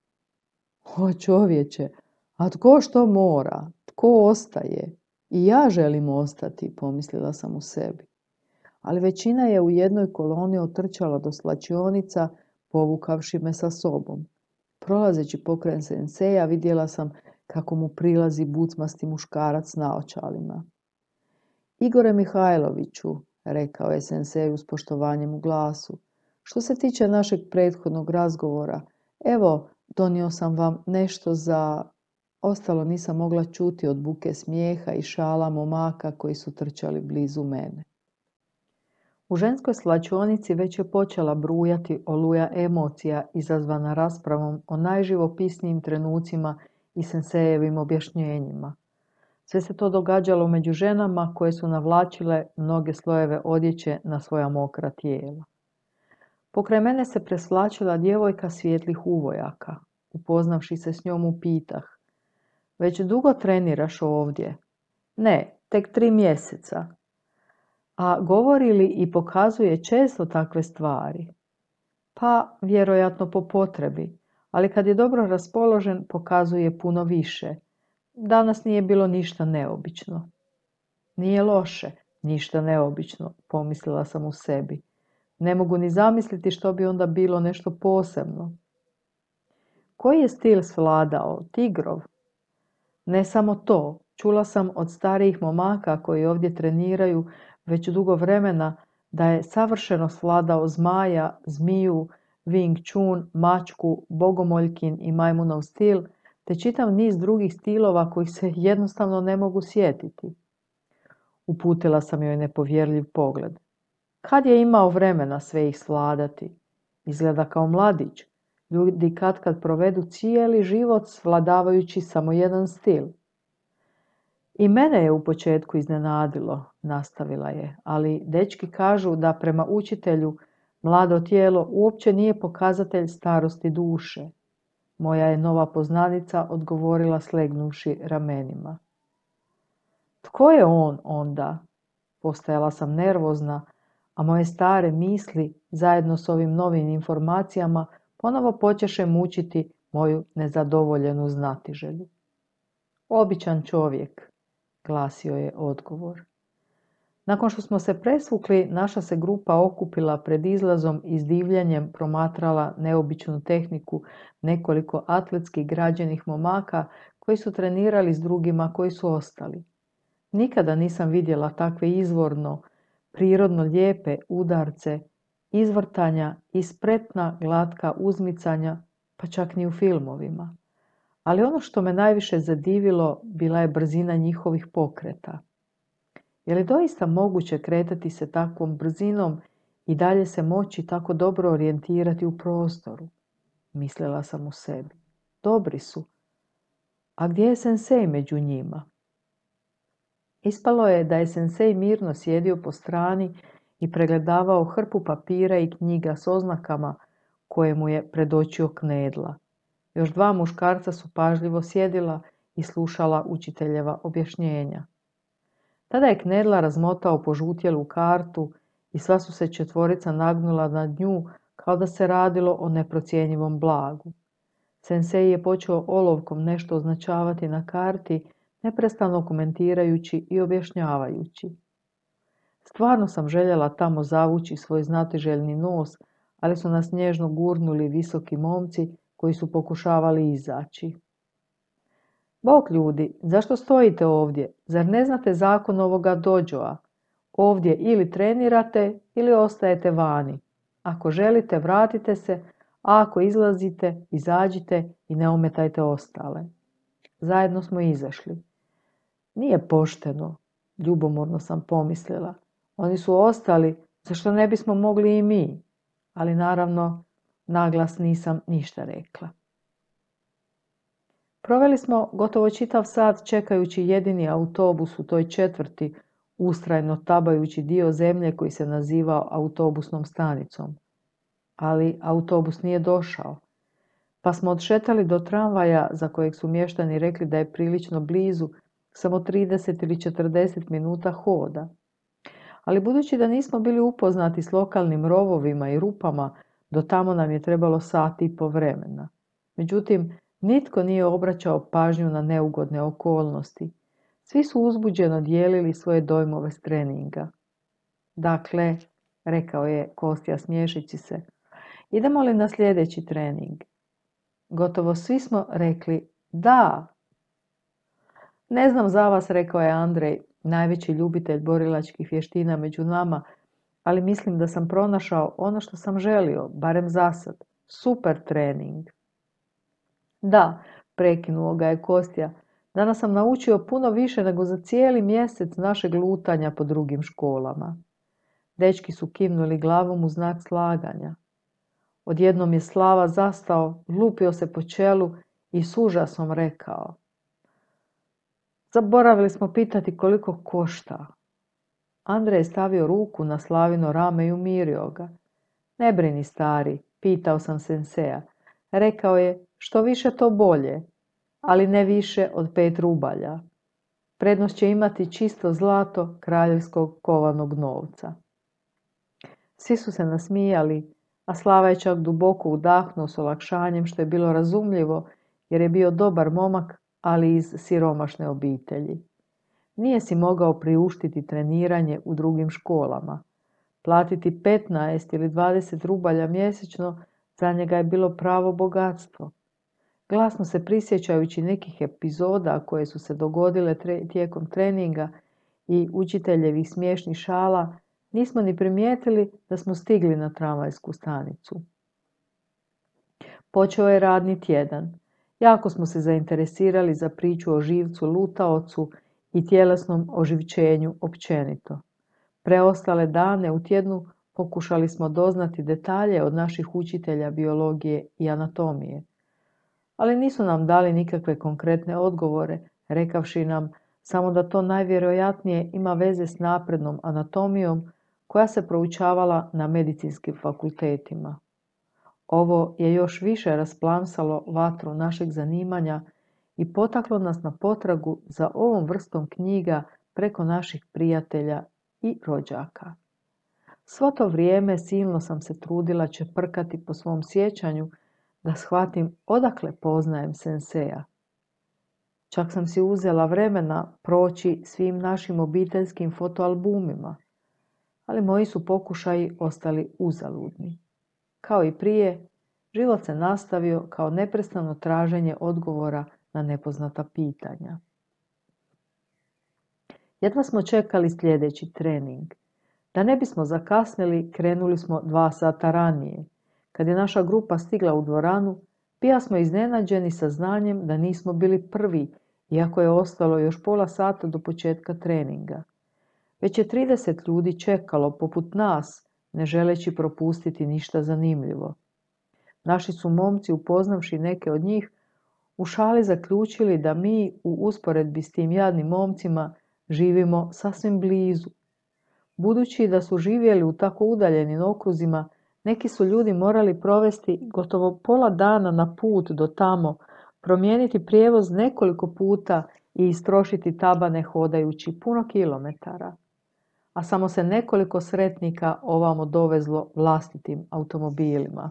O čovječe, a tko što mora, tko ostaje? I ja želim ostati, pomislila sam u sebi. Ali većina je u jednoj koloni otrčala do slačionica, povukavši me sa sobom. Prolazeći pokraj senseja, vidjela sam kako mu prilazi bucmasti muškarac s naočalima. Igore Mihajloviću, rekao je sensej s poštovanjem u glasu, što se tiče našeg prethodnog razgovora, evo, donio sam vam nešto za... Ostalo nisam mogla čuti od buke smijeha i šala momaka koji su trčali blizu mene. U ženskoj slačionici već je počela brujati oluja emocija izazvana raspravom o najživopisnijim trenucima i sensejevim objašnjenjima. Sve se to događalo među ženama koje su navlačile mnoge slojeve odjeće na svoja mokra tijela. Pokraj mene se presvlačila djevojka svijetlih uvojaka. Upoznavši se s njom upitah: već dugo treniraš ovdje? Ne, tek tri mjeseca. A govori li i pokazuje često takve stvari? Pa, vjerojatno po potrebi, ali kad je dobro raspoložen, pokazuje puno više. Danas nije bilo ništa neobično. Nije loše, ništa neobično, pomislila sam u sebi. Ne mogu ni zamisliti što bi onda bilo nešto posebno. Koji je stil svladao? Tigrov? Ne samo to, čula sam od starijih momaka koji ovdje treniraju već dugo vremena da je savršeno svladao zmaja, zmiju, Wing Chun, mačku, bogomoljkin i majmunov stil, te čitav niz drugih stilova kojih se jednostavno ne mogu sjetiti. Uputila sam joj nepovjerljiv pogled. Kad je imao vremena sve ih svladati? Izgleda kao mladić. Ljudi katkad provedu cijeli život svladavajući samo jedan stil. I mene je u početku iznenadilo, nastavila je, ali dečki kažu da prema učitelju mlado tijelo uopće nije pokazatelj starosti duše. Moja je nova poznanica odgovorila slegnuši ramenima. Tko je on onda? Postajala sam nervozna, a moje stare misli, zajedno s ovim novim informacijama, ponovo počeše mučiti moju nezadovoljenu znatiželju. Običan čovjek, glasio je odgovor. Nakon što smo se presvukli, naša se grupa okupila pred izlazom i s divljenjem promatrala neobičnu tehniku nekoliko atletski građenih momaka koji su trenirali s drugima koji su ostali. Nikada nisam vidjela takve izvorno, prirodno lijepe udarce, izvrtanja i spretna, glatka uzmicanja, pa čak ni u filmovima. Ali ono što me najviše zadivilo bila je brzina njihovih pokreta. Je li doista moguće kretati se takvom brzinom i dalje se moći tako dobro orijentirati u prostoru? Mislila sam u sebi. Dobri su. A gdje je sensei među njima? Ispalo je da je sensei mirno sjedio po strani i pregledavao hrpu papira i knjiga s oznakama koje mu je predočio Knedla. Još dva muškarca su pažljivo sjedila i slušala učiteljeva objašnjenja. Tada je Knedla razmotao požutjelu kartu i sva su se četvorica nagnula nad nju kao da se radilo o neprocjenjivom blagu. Sensei je počeo olovkom nešto označavati na karti, neprestano komentirajući i objašnjavajući. Stvarno sam željela tamo zavući svoj znatiželjni nos, ali su nas nježno gurnuli visoki momci koji su pokušavali izaći. Bog ljudi, zašto stojite ovdje? Zar ne znate zakon ovoga dođoa? Ovdje ili trenirate ili ostajete vani. Ako želite, vratite se, a ako izlazite, izađite i ne ometajte ostale. Zajedno smo izašli. Nije pošteno, ljubomorno sam pomislila. Oni su ostali, zašto ne bismo mogli i mi? Ali naravno, naglas nisam ništa rekla. Proveli smo gotovo čitav sat čekajući jedini autobus u toj četvrti, ustrajno tabajući dio zemlje koji se nazivao autobusnom stanicom. Ali autobus nije došao, pa smo odšetali do tramvaja za kojeg su mještani rekli da je prilično blizu, samo trideset ili četrdeset minuta hoda. Ali budući da nismo bili upoznati s lokalnim rovovima i rupama, do tamo nam je trebalo sat i po vremena. Međutim, nitko nije obraćao pažnju na neugodne okolnosti. Svi su uzbuđeno dijelili svoje dojmove s treninga. Dakle, rekao je Kostja smiješeći se, idemo li na sljedeći trening? Gotovo svi smo rekli da. Ne znam za vas, rekao je Andrej, najveći ljubitelj borilačkih vještina među nama, ali mislim da sam pronašao ono što sam želio, barem zasad. Super trening. Da, prekinuo ga je Kostja, danas sam naučio puno više nego za cijeli mjesec našeg lutanja po drugim školama. Dečki su kivnuli glavom u znak slaganja. Odjednom je Slava zastao, lupio se po čelu i s užasom rekao: zaboravili smo pitati koliko košta. Andrej je stavio ruku na Slavino rame i umirio ga. Ne brini, stari, pitao sam senseja. Rekao je, što više to bolje, ali ne više od pet rubalja. Prednost će imati čisto zlato kraljevskog kovanog novca. Svi su se nasmijali, a Slava je čak duboko udahnuo s olakšanjem, što je bilo razumljivo jer je bio dobar momak, ali iz siromašne obitelji. Nije si mogao priuštiti treniranje u drugim školama. Platiti petnaest ili dvadeset rubalja mjesečno za njega je bilo pravo bogatstvo. Glasno se prisjećajući nekih epizoda koje su se dogodile tre- tijekom treninga, i učiteljevih smiješnih šala, nismo ni primijetili da smo stigli na tramvajsku stanicu. Počeo je radni tjedan. Jako smo se zainteresirali za priču o živcu lutaocu i tjelesnom oživčenju općenito. Preostale dane u tjednu pokušali smo doznati detalje od naših učitelja biologije i anatomije. Ali nisu nam dali nikakve konkretne odgovore, rekavši nam samo da to najvjerojatnije ima veze s naprednom anatomijom koja se proučavala na medicinskim fakultetima. Ovo je još više rasplamsalo vatru našeg zanimanja i potaklo nas na potragu za ovom vrstom knjiga preko naših prijatelja i rođaka. Svo to vrijeme silno sam se trudila čeprkati po svom sjećanju da shvatim odakle poznajem senseja. Čak sam si uzela vremena proći svim našim obiteljskim fotoalbumima, ali moji su pokušaji ostali uzaludni. Kao i prije, život se nastavio kao neprestano traženje odgovora na nepoznata pitanja. Jedva smo čekali sljedeći trening. Da ne bismo zakasnili, krenuli smo dva sata ranije. Kad je naša grupa stigla u dvoranu, bija smo iznenađeni saznanjem da nismo bili prvi, iako je ostalo još pola sata do početka treninga. Već je trideset ljudi čekalo poput nas, ne želeći propustiti ništa zanimljivo. Naši su momci, upoznavši neke od njih, u šali zaključili da mi u usporedbi s tim jadnim momcima živimo sasvim blizu. Budući da su živjeli u tako udaljenim okruzima, neki su ljudi morali provesti gotovo pola dana na put do tamo, promijeniti prijevoz nekoliko puta i istrošiti tabane hodajući puno kilometara. A samo se nekoliko sretnika ovamo dovezlo vlastitim automobilima.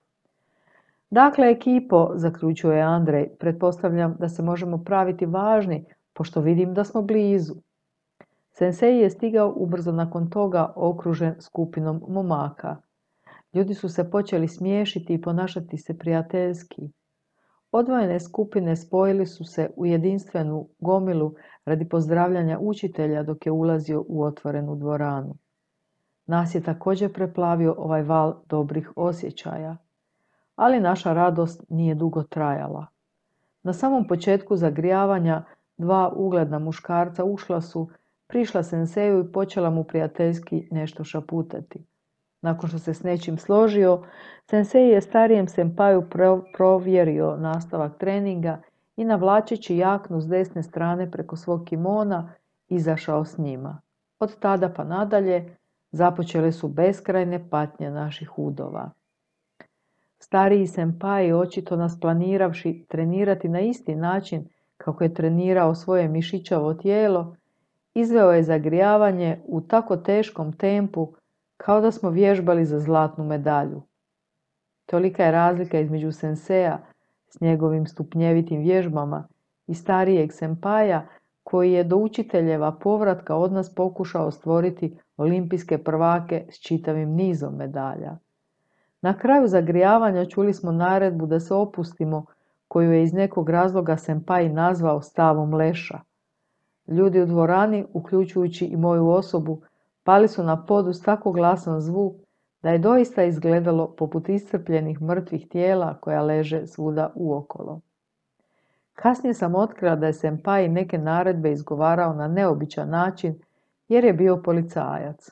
Dakle, ekipo, zaključuje Andrej, pretpostavljam da se možemo praviti važni, pošto vidim da smo blizu. Sensei je stigao ubrzo nakon toga okružen skupinom momaka. Ljudi su se počeli smiješiti i ponašati se prijateljski. Odvojene skupine spojili su se u jedinstvenu gomilu radi pozdravljanja učitelja dok je ulazio u otvorenu dvoranu. Nas je također preplavio ovaj val dobrih osjećaja. Ali naša radost nije dugo trajala. Na samom početku zagrijavanja dva ugledna muškarca ušla su, prišla senseju i počela mu prijateljski nešto šaputati. Nakon što se s nečim složio, sensei je starijem senpaju provjerio nastavak treninga i navlačeći jaknu s desne strane preko svog kimona, izašao s njima. Od tada pa nadalje započele su beskrajne patnje naših udova. Stariji senpai, očito nas planiravši trenirati na isti način kako je trenirao svoje mišićavo tijelo, izveo je zagrijavanje u tako teškom tempu kao da smo vježbali za zlatnu medalju. Tolika je razlika između senseja s njegovim stupnjevitim vježbama i starijeg senpaja koji je do učiteljeva povratka od nas pokušao stvoriti olimpijske prvake s čitavim nizom medalja. Na kraju zagrijavanja čuli smo naredbu da se opustimo, koju je iz nekog razloga senpai nazvao stavom leša. Ljudi u dvorani, uključujući i moju osobu, pali su na pod uz tako glasan zvuk da je doista izgledalo poput iscrpljenih mrtvih tijela koja leže svuda uokolo. Kasnije sam otkrila da je senpai neke naredbe izgovarao na neobičan način jer je bio policajac.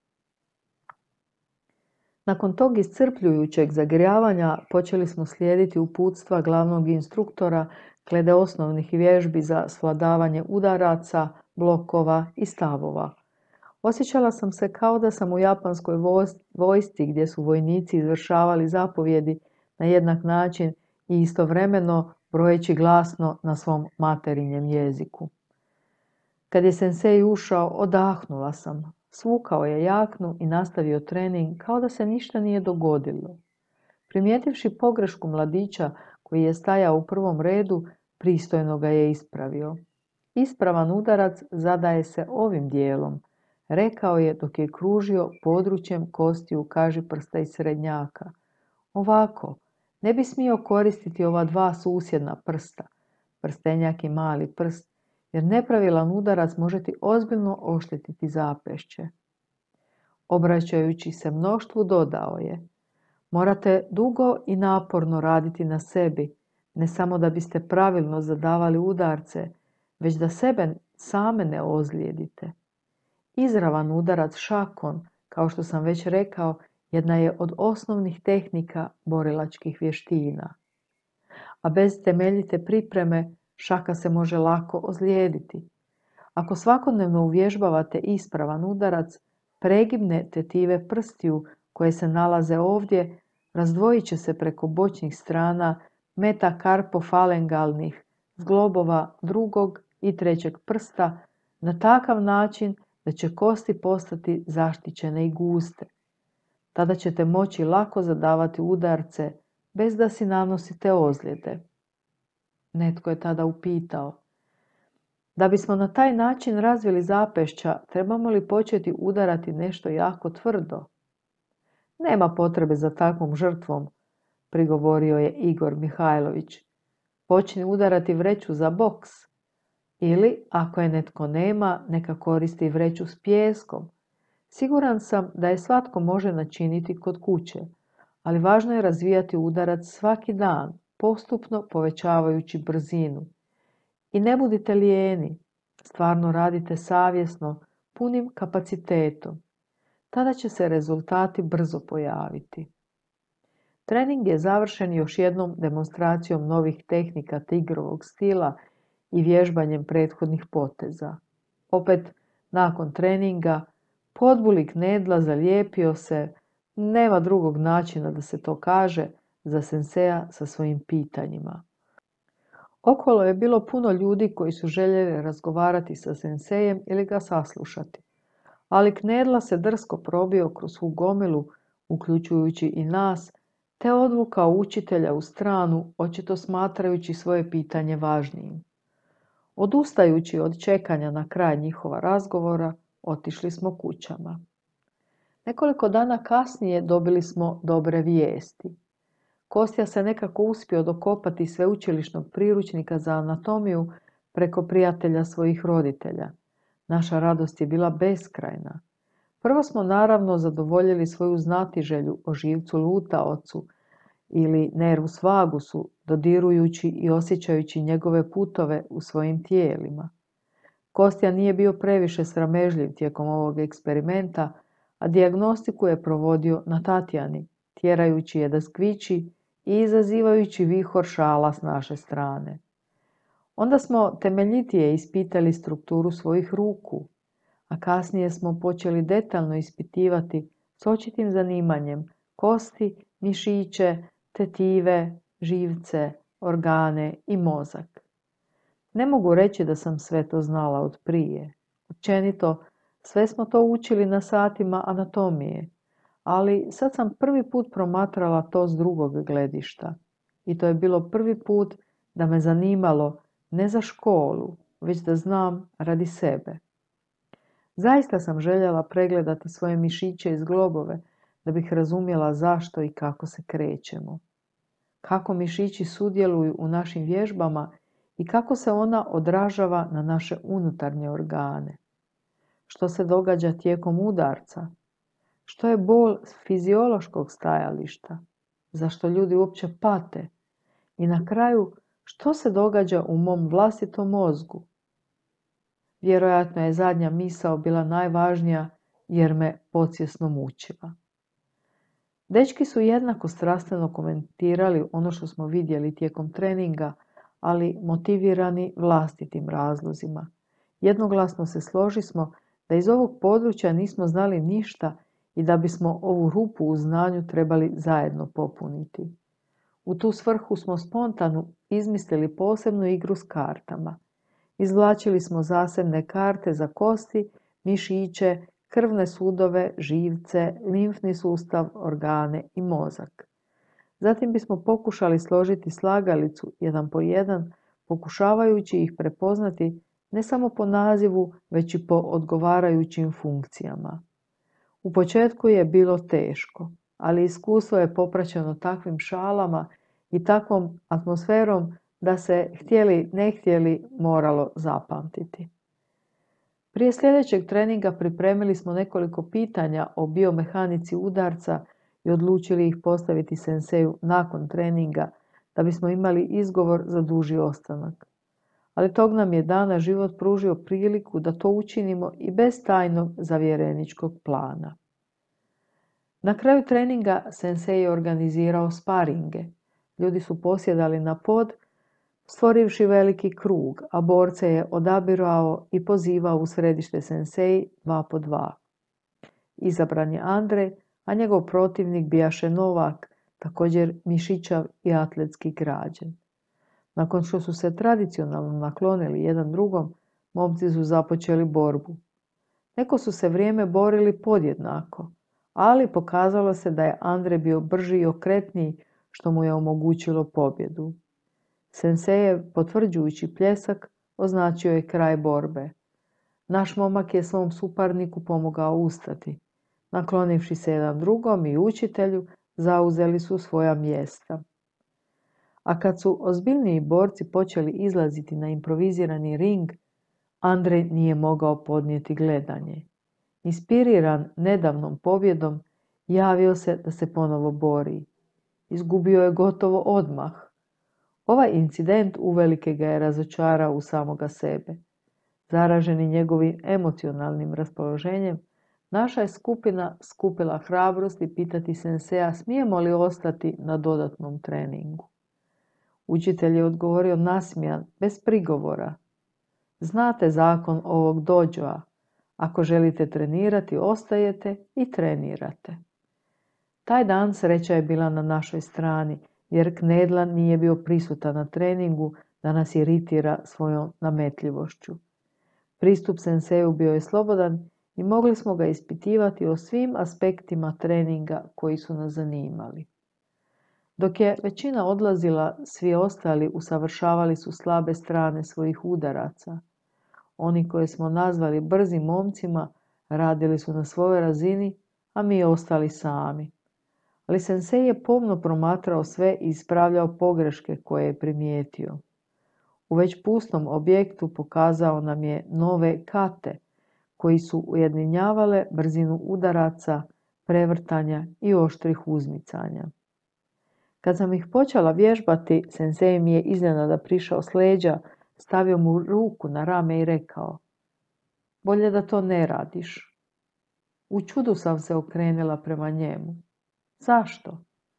Nakon tog iscrpljujućeg zagrijavanja počeli smo slijediti uputstva glavnog instruktora glede osnovnih vježbi za svladavanje udaraca, blokova i stavova. Osjećala sam se kao da sam u japanskoj vojsci gdje su vojnici izvršavali zapovjedi na jednak način i istovremeno brojeći glasno na svom materinjem jeziku. Kad je sensei ušao, odahnula sam. Svukao je jaknu i nastavio trening kao da se ništa nije dogodilo. Primijetivši pogrešku mladića koji je stajao u prvom redu, pristojno ga je ispravio. Ispravan udarac zadaje se ovim dijelom, rekao je dok je kružio područjem kostiju kažiprsta i srednjaka. Ovako, ne bi smio koristiti ova dva susjedna prsta, prstenjak i mali prst, jer nepravilan udarac može ti ozbiljno oštetiti zapešće. Obraćajući se mnoštvu dodao je: morate dugo i naporno raditi na sebi, ne samo da biste pravilno zadavali udarce, već da sebe same ne ozlijedite. Izravan udarac šakom, kao što sam već rekao, jedna je od osnovnih tehnika borilačkih vještina. A bez temeljite pripreme šaka se može lako ozlijediti. Ako svakodnevno uvježbavate ispravan udarac, pregibne tetive prstiju koje se nalaze ovdje razdvojit će se preko bočnih strana metakarpofalengalnih zglobova drugog i trećeg prsta na takav način da će kosti postati zaštićene i guste. Tada ćete moći lako zadavati udarce bez da si nanosite ozljede. Netko je tada upitao: da bismo na taj način razvili zapešća, trebamo li početi udarati nešto jako tvrdo? Nema potrebe za takvom žrtvom, prigovorio je Igor Mihajlović. Počni udarati vreću za boks. Ili, ako je netko nema, neka koristi vreću s pijeskom. Siguran sam da je svatko može načiniti kod kuće, ali važno je razvijati udarac svaki dan, postupno povećavajući brzinu. I ne budite lijeni, stvarno radite savjesno, punim kapacitetom. Tada će se rezultati brzo pojaviti. Trening je završen još jednom demonstracijom novih tehnika tigrovog stila i vježbanjem prethodnih poteza. Opet, nakon treninga, podbulik Nedla zalijepio se, nema drugog načina da se to kaže, za senseja sa svojim pitanjima. Okolo je bilo puno ljudi koji su željeli razgovarati sa sensejem ili ga saslušati, ali Knedla se drsko probio kroz svu gomilu, uključujući i nas, te odvukao učitelja u stranu, očito smatrajući svoje pitanje važnijim. Odustajući od čekanja na kraj njihova razgovora, otišli smo kućama. Nekoliko dana kasnije dobili smo dobre vijesti. Kostja se nekako uspio dokopati sveučilišnog priručnika za anatomiju preko prijatelja svojih roditelja. Naša radost je bila beskrajna. Prvo smo naravno zadovoljili svoju znatiželju o živcu lutaocu ili nervus vagusu, dodirujući i osjećajući njegove putove u svojim tijelima. Kostja nije bio previše sramežljiv tijekom ovog eksperimenta, a dijagnostiku je provodio na Tatjani, tjerajući je da skviči i izazivajući vihor šala s naše strane. Onda smo temeljitije ispitali strukturu svojih ruku, a kasnije smo počeli detaljno ispitivati s očitim zanimanjem kosti, mišiće, tetive, živce, organe i mozak. Ne mogu reći da sam sve to znala od prije. Općenito, sve smo to učili na satima anatomije, ali sad sam prvi put promatrala to s drugog gledišta. I to je bilo prvi put da me zanimalo ne za školu, već da znam radi sebe. Zaista sam željela pregledati svoje mišiće i zglobove da bih razumjela zašto i kako se krećemo. Kako mišići sudjeluju u našim vježbama i kako se ona odražava na naše unutarnje organe. Što se događa tijekom udarca? Što je bol s fiziološkog stajališta? Zašto ljudi uopće pate? I na kraju, što se događa u mom vlastitom mozgu? Vjerojatno je zadnja misao bila najvažnija jer me podsvjesno mučila. Dečki su jednako strastveno komentirali ono što smo vidjeli tijekom treninga, ali motivirani vlastitim razlozima. Jednoglasno se složismo da iz ovog područja nismo znali ništa i da bismo ovu rupu u znanju trebali zajedno popuniti. U tu svrhu smo spontano izmislili posebnu igru s kartama. Izvlačili smo zasebne karte za kosti, mišiće, krvne sudove, živce, limfni sustav, organe i mozak. Zatim bismo pokušali složiti slagalicu jedan po jedan, pokušavajući ih prepoznati ne samo po nazivu, već i po odgovarajućim funkcijama. U početku je bilo teško, ali iskustvo je popraćeno takvim šalama i takvom atmosferom da se htjeli ne htjeli moralo zapamtiti. Prije sljedećeg treninga pripremili smo nekoliko pitanja o biomehanici udarca i odlučili ih postaviti senseju nakon treninga da bismo imali izgovor za duži ostanak. Ali tog nam je dana život pružio priliku da to učinimo i bez tajnog zavjereničkog plana. Na kraju treninga sensei je organizirao sparinge. Ljudi su posjedali na pod, stvorivši veliki krug, a borce je odabirao i pozivao u središte sensei dva po dva. Izabran je Andrej, a njegov protivnik bijaše Novak, također mišićav i atletski građen. Nakon što su se tradicionalno naklonili jedan drugom, momci su započeli borbu. Neko su se vrijeme borili podjednako, ali pokazalo se da je Andrej bio brži i okretniji, što mu je omogućilo pobjedu. Sensejev, potvrđujući pljesak, označio je kraj borbe. Naš momak je svom suparniku pomogao ustati. Naklonivši se jedan drugom i učitelju, zauzeli su svoja mjesta. A kad su ozbiljniji borci počeli izlaziti na improvizirani ring, Andrej nije mogao podnijeti gledanje. Inspiriran nedavnom pobjedom, javio se da se ponovo bori. Izgubio je gotovo odmah. Ovaj incident uvelike ga je razočarao u samoga sebe. Zaraženi njegovim emocionalnim raspoloženjem, naša je skupina skupila hrabrost pitati senseja smijemo li ostati na dodatnom treningu. Učitelj je odgovorio nasmijan, bez prigovora. Znate zakon ovog dođoa. Ako želite trenirati, ostajete i trenirate. Taj dan sreća je bila na našoj strani, jer Knedla nije bio prisutan na treningu da nas iritira svojom nametljivošću. Pristup senseju bio je slobodan i mogli smo ga ispitivati o svim aspektima treninga koji su nas zanimali. Dok je većina odlazila, svi ostali usavršavali su slabe strane svojih udaraca. Oni koje smo nazvali brzim momcima radili su na svojoj razini, a mi ostali sami. Ali sensei je pomno promatrao sve i ispravljao pogreške koje je primijetio. U već pustom objektu pokazao nam je nove kate, koji su ujedinjavale brzinu udaraca, prevrtanja i oštrih uzmicanja. Kad sam ih počela vježbati, sensei mi je iznenada prišao s leđa, stavio mu ruku na rame i rekao: bolje da to ne radiš. U čudu sam se okrenula prema njemu. Zašto?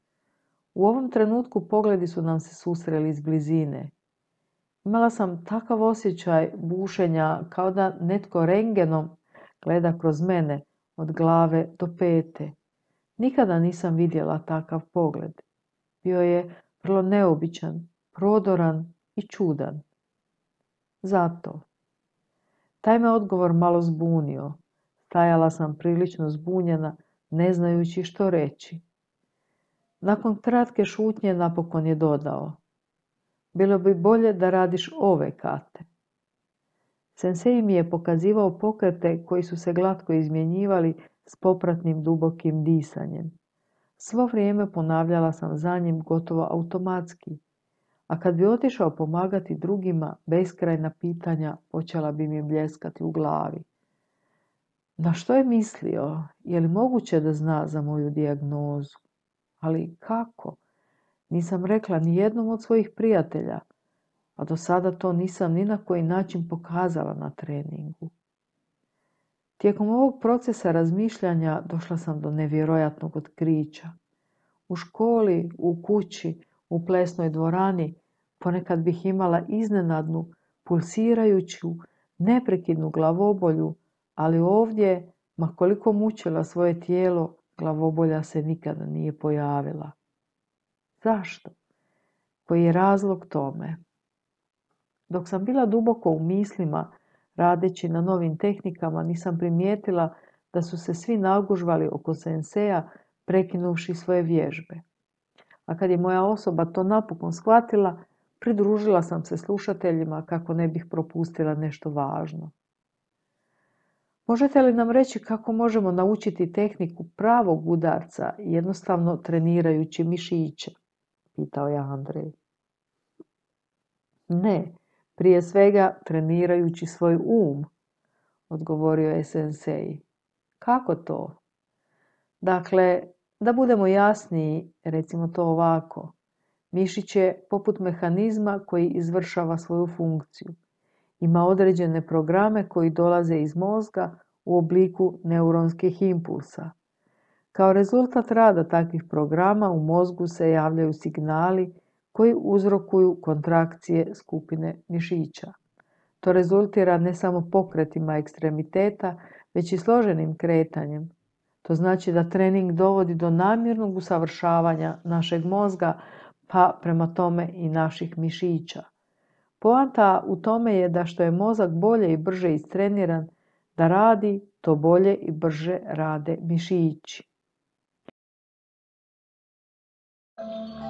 U ovom trenutku pogledi su nam se susreli iz blizine. Imala sam takav osjećaj bušenja kao da netko rentgenom gleda kroz mene od glave do pete. Nikada nisam vidjela takav pogled. Bio je vrlo neobičan, prodoran i čudan. Zato. Taj me odgovor malo zbunio. Stajala sam prilično zbunjena, ne znajući što reći. Nakon kratke šutnje napokon je dodao: bilo bi bolje da radiš ove kate. Sensei mi je pokazivao pokrete koji su se glatko izmjenjivali s popratnim dubokim disanjem. Svo vrijeme ponavljala sam za njim gotovo automatski, a kad bi otišao pomagati drugima, beskrajna pitanja počela bi mi bljeskati u glavi. Na što je mislio? Je li moguće da zna za moju dijagnozu? Ali kako? Nisam rekla ni jednom od svojih prijatelja, a do sada to nisam ni na koji način pokazala na treningu. Tijekom ovog procesa razmišljanja došla sam do nevjerojatnog otkrića. U školi, u kući, u plesnoj dvorani ponekad bih imala iznenadnu, pulsirajuću, neprekidnu glavobolju, ali ovdje, ma koliko mučila svoje tijelo, glavobolja se nikada nije pojavila. Zašto? Koji je razlog tome? Dok sam bila duboko u mislima, radeći na novim tehnikama, nisam primijetila da su se svi nagužvali oko senseja, prekinuvši svoje vježbe. A kad je moja osoba to napokon shvatila, pridružila sam se slušateljima kako ne bih propustila nešto važno. Možete li nam reći kako možemo naučiti tehniku pravog udarca jednostavno trenirajući mišiće? Pitao je Andrej. Ne, prije svega trenirajući svoj um, odgovorio je sensei. Kako to? Dakle, da budemo jasniji, recimo to ovako. Mišić je poput mehanizma koji izvršava svoju funkciju. Ima određene programe koji dolaze iz mozga u obliku neuronskih impulsa. Kao rezultat rada takvih programa u mozgu se javljaju signali koji uzrokuju kontrakcije skupine mišića. To rezultira ne samo pokretima ekstremiteta, već i složenim kretanjem. To znači da trening dovodi do namjernog usavršavanja našeg mozga, pa prema tome i naših mišića. Poanta u tome je da što je mozak bolje i brže istreniran da radi, to bolje i brže rade mišići.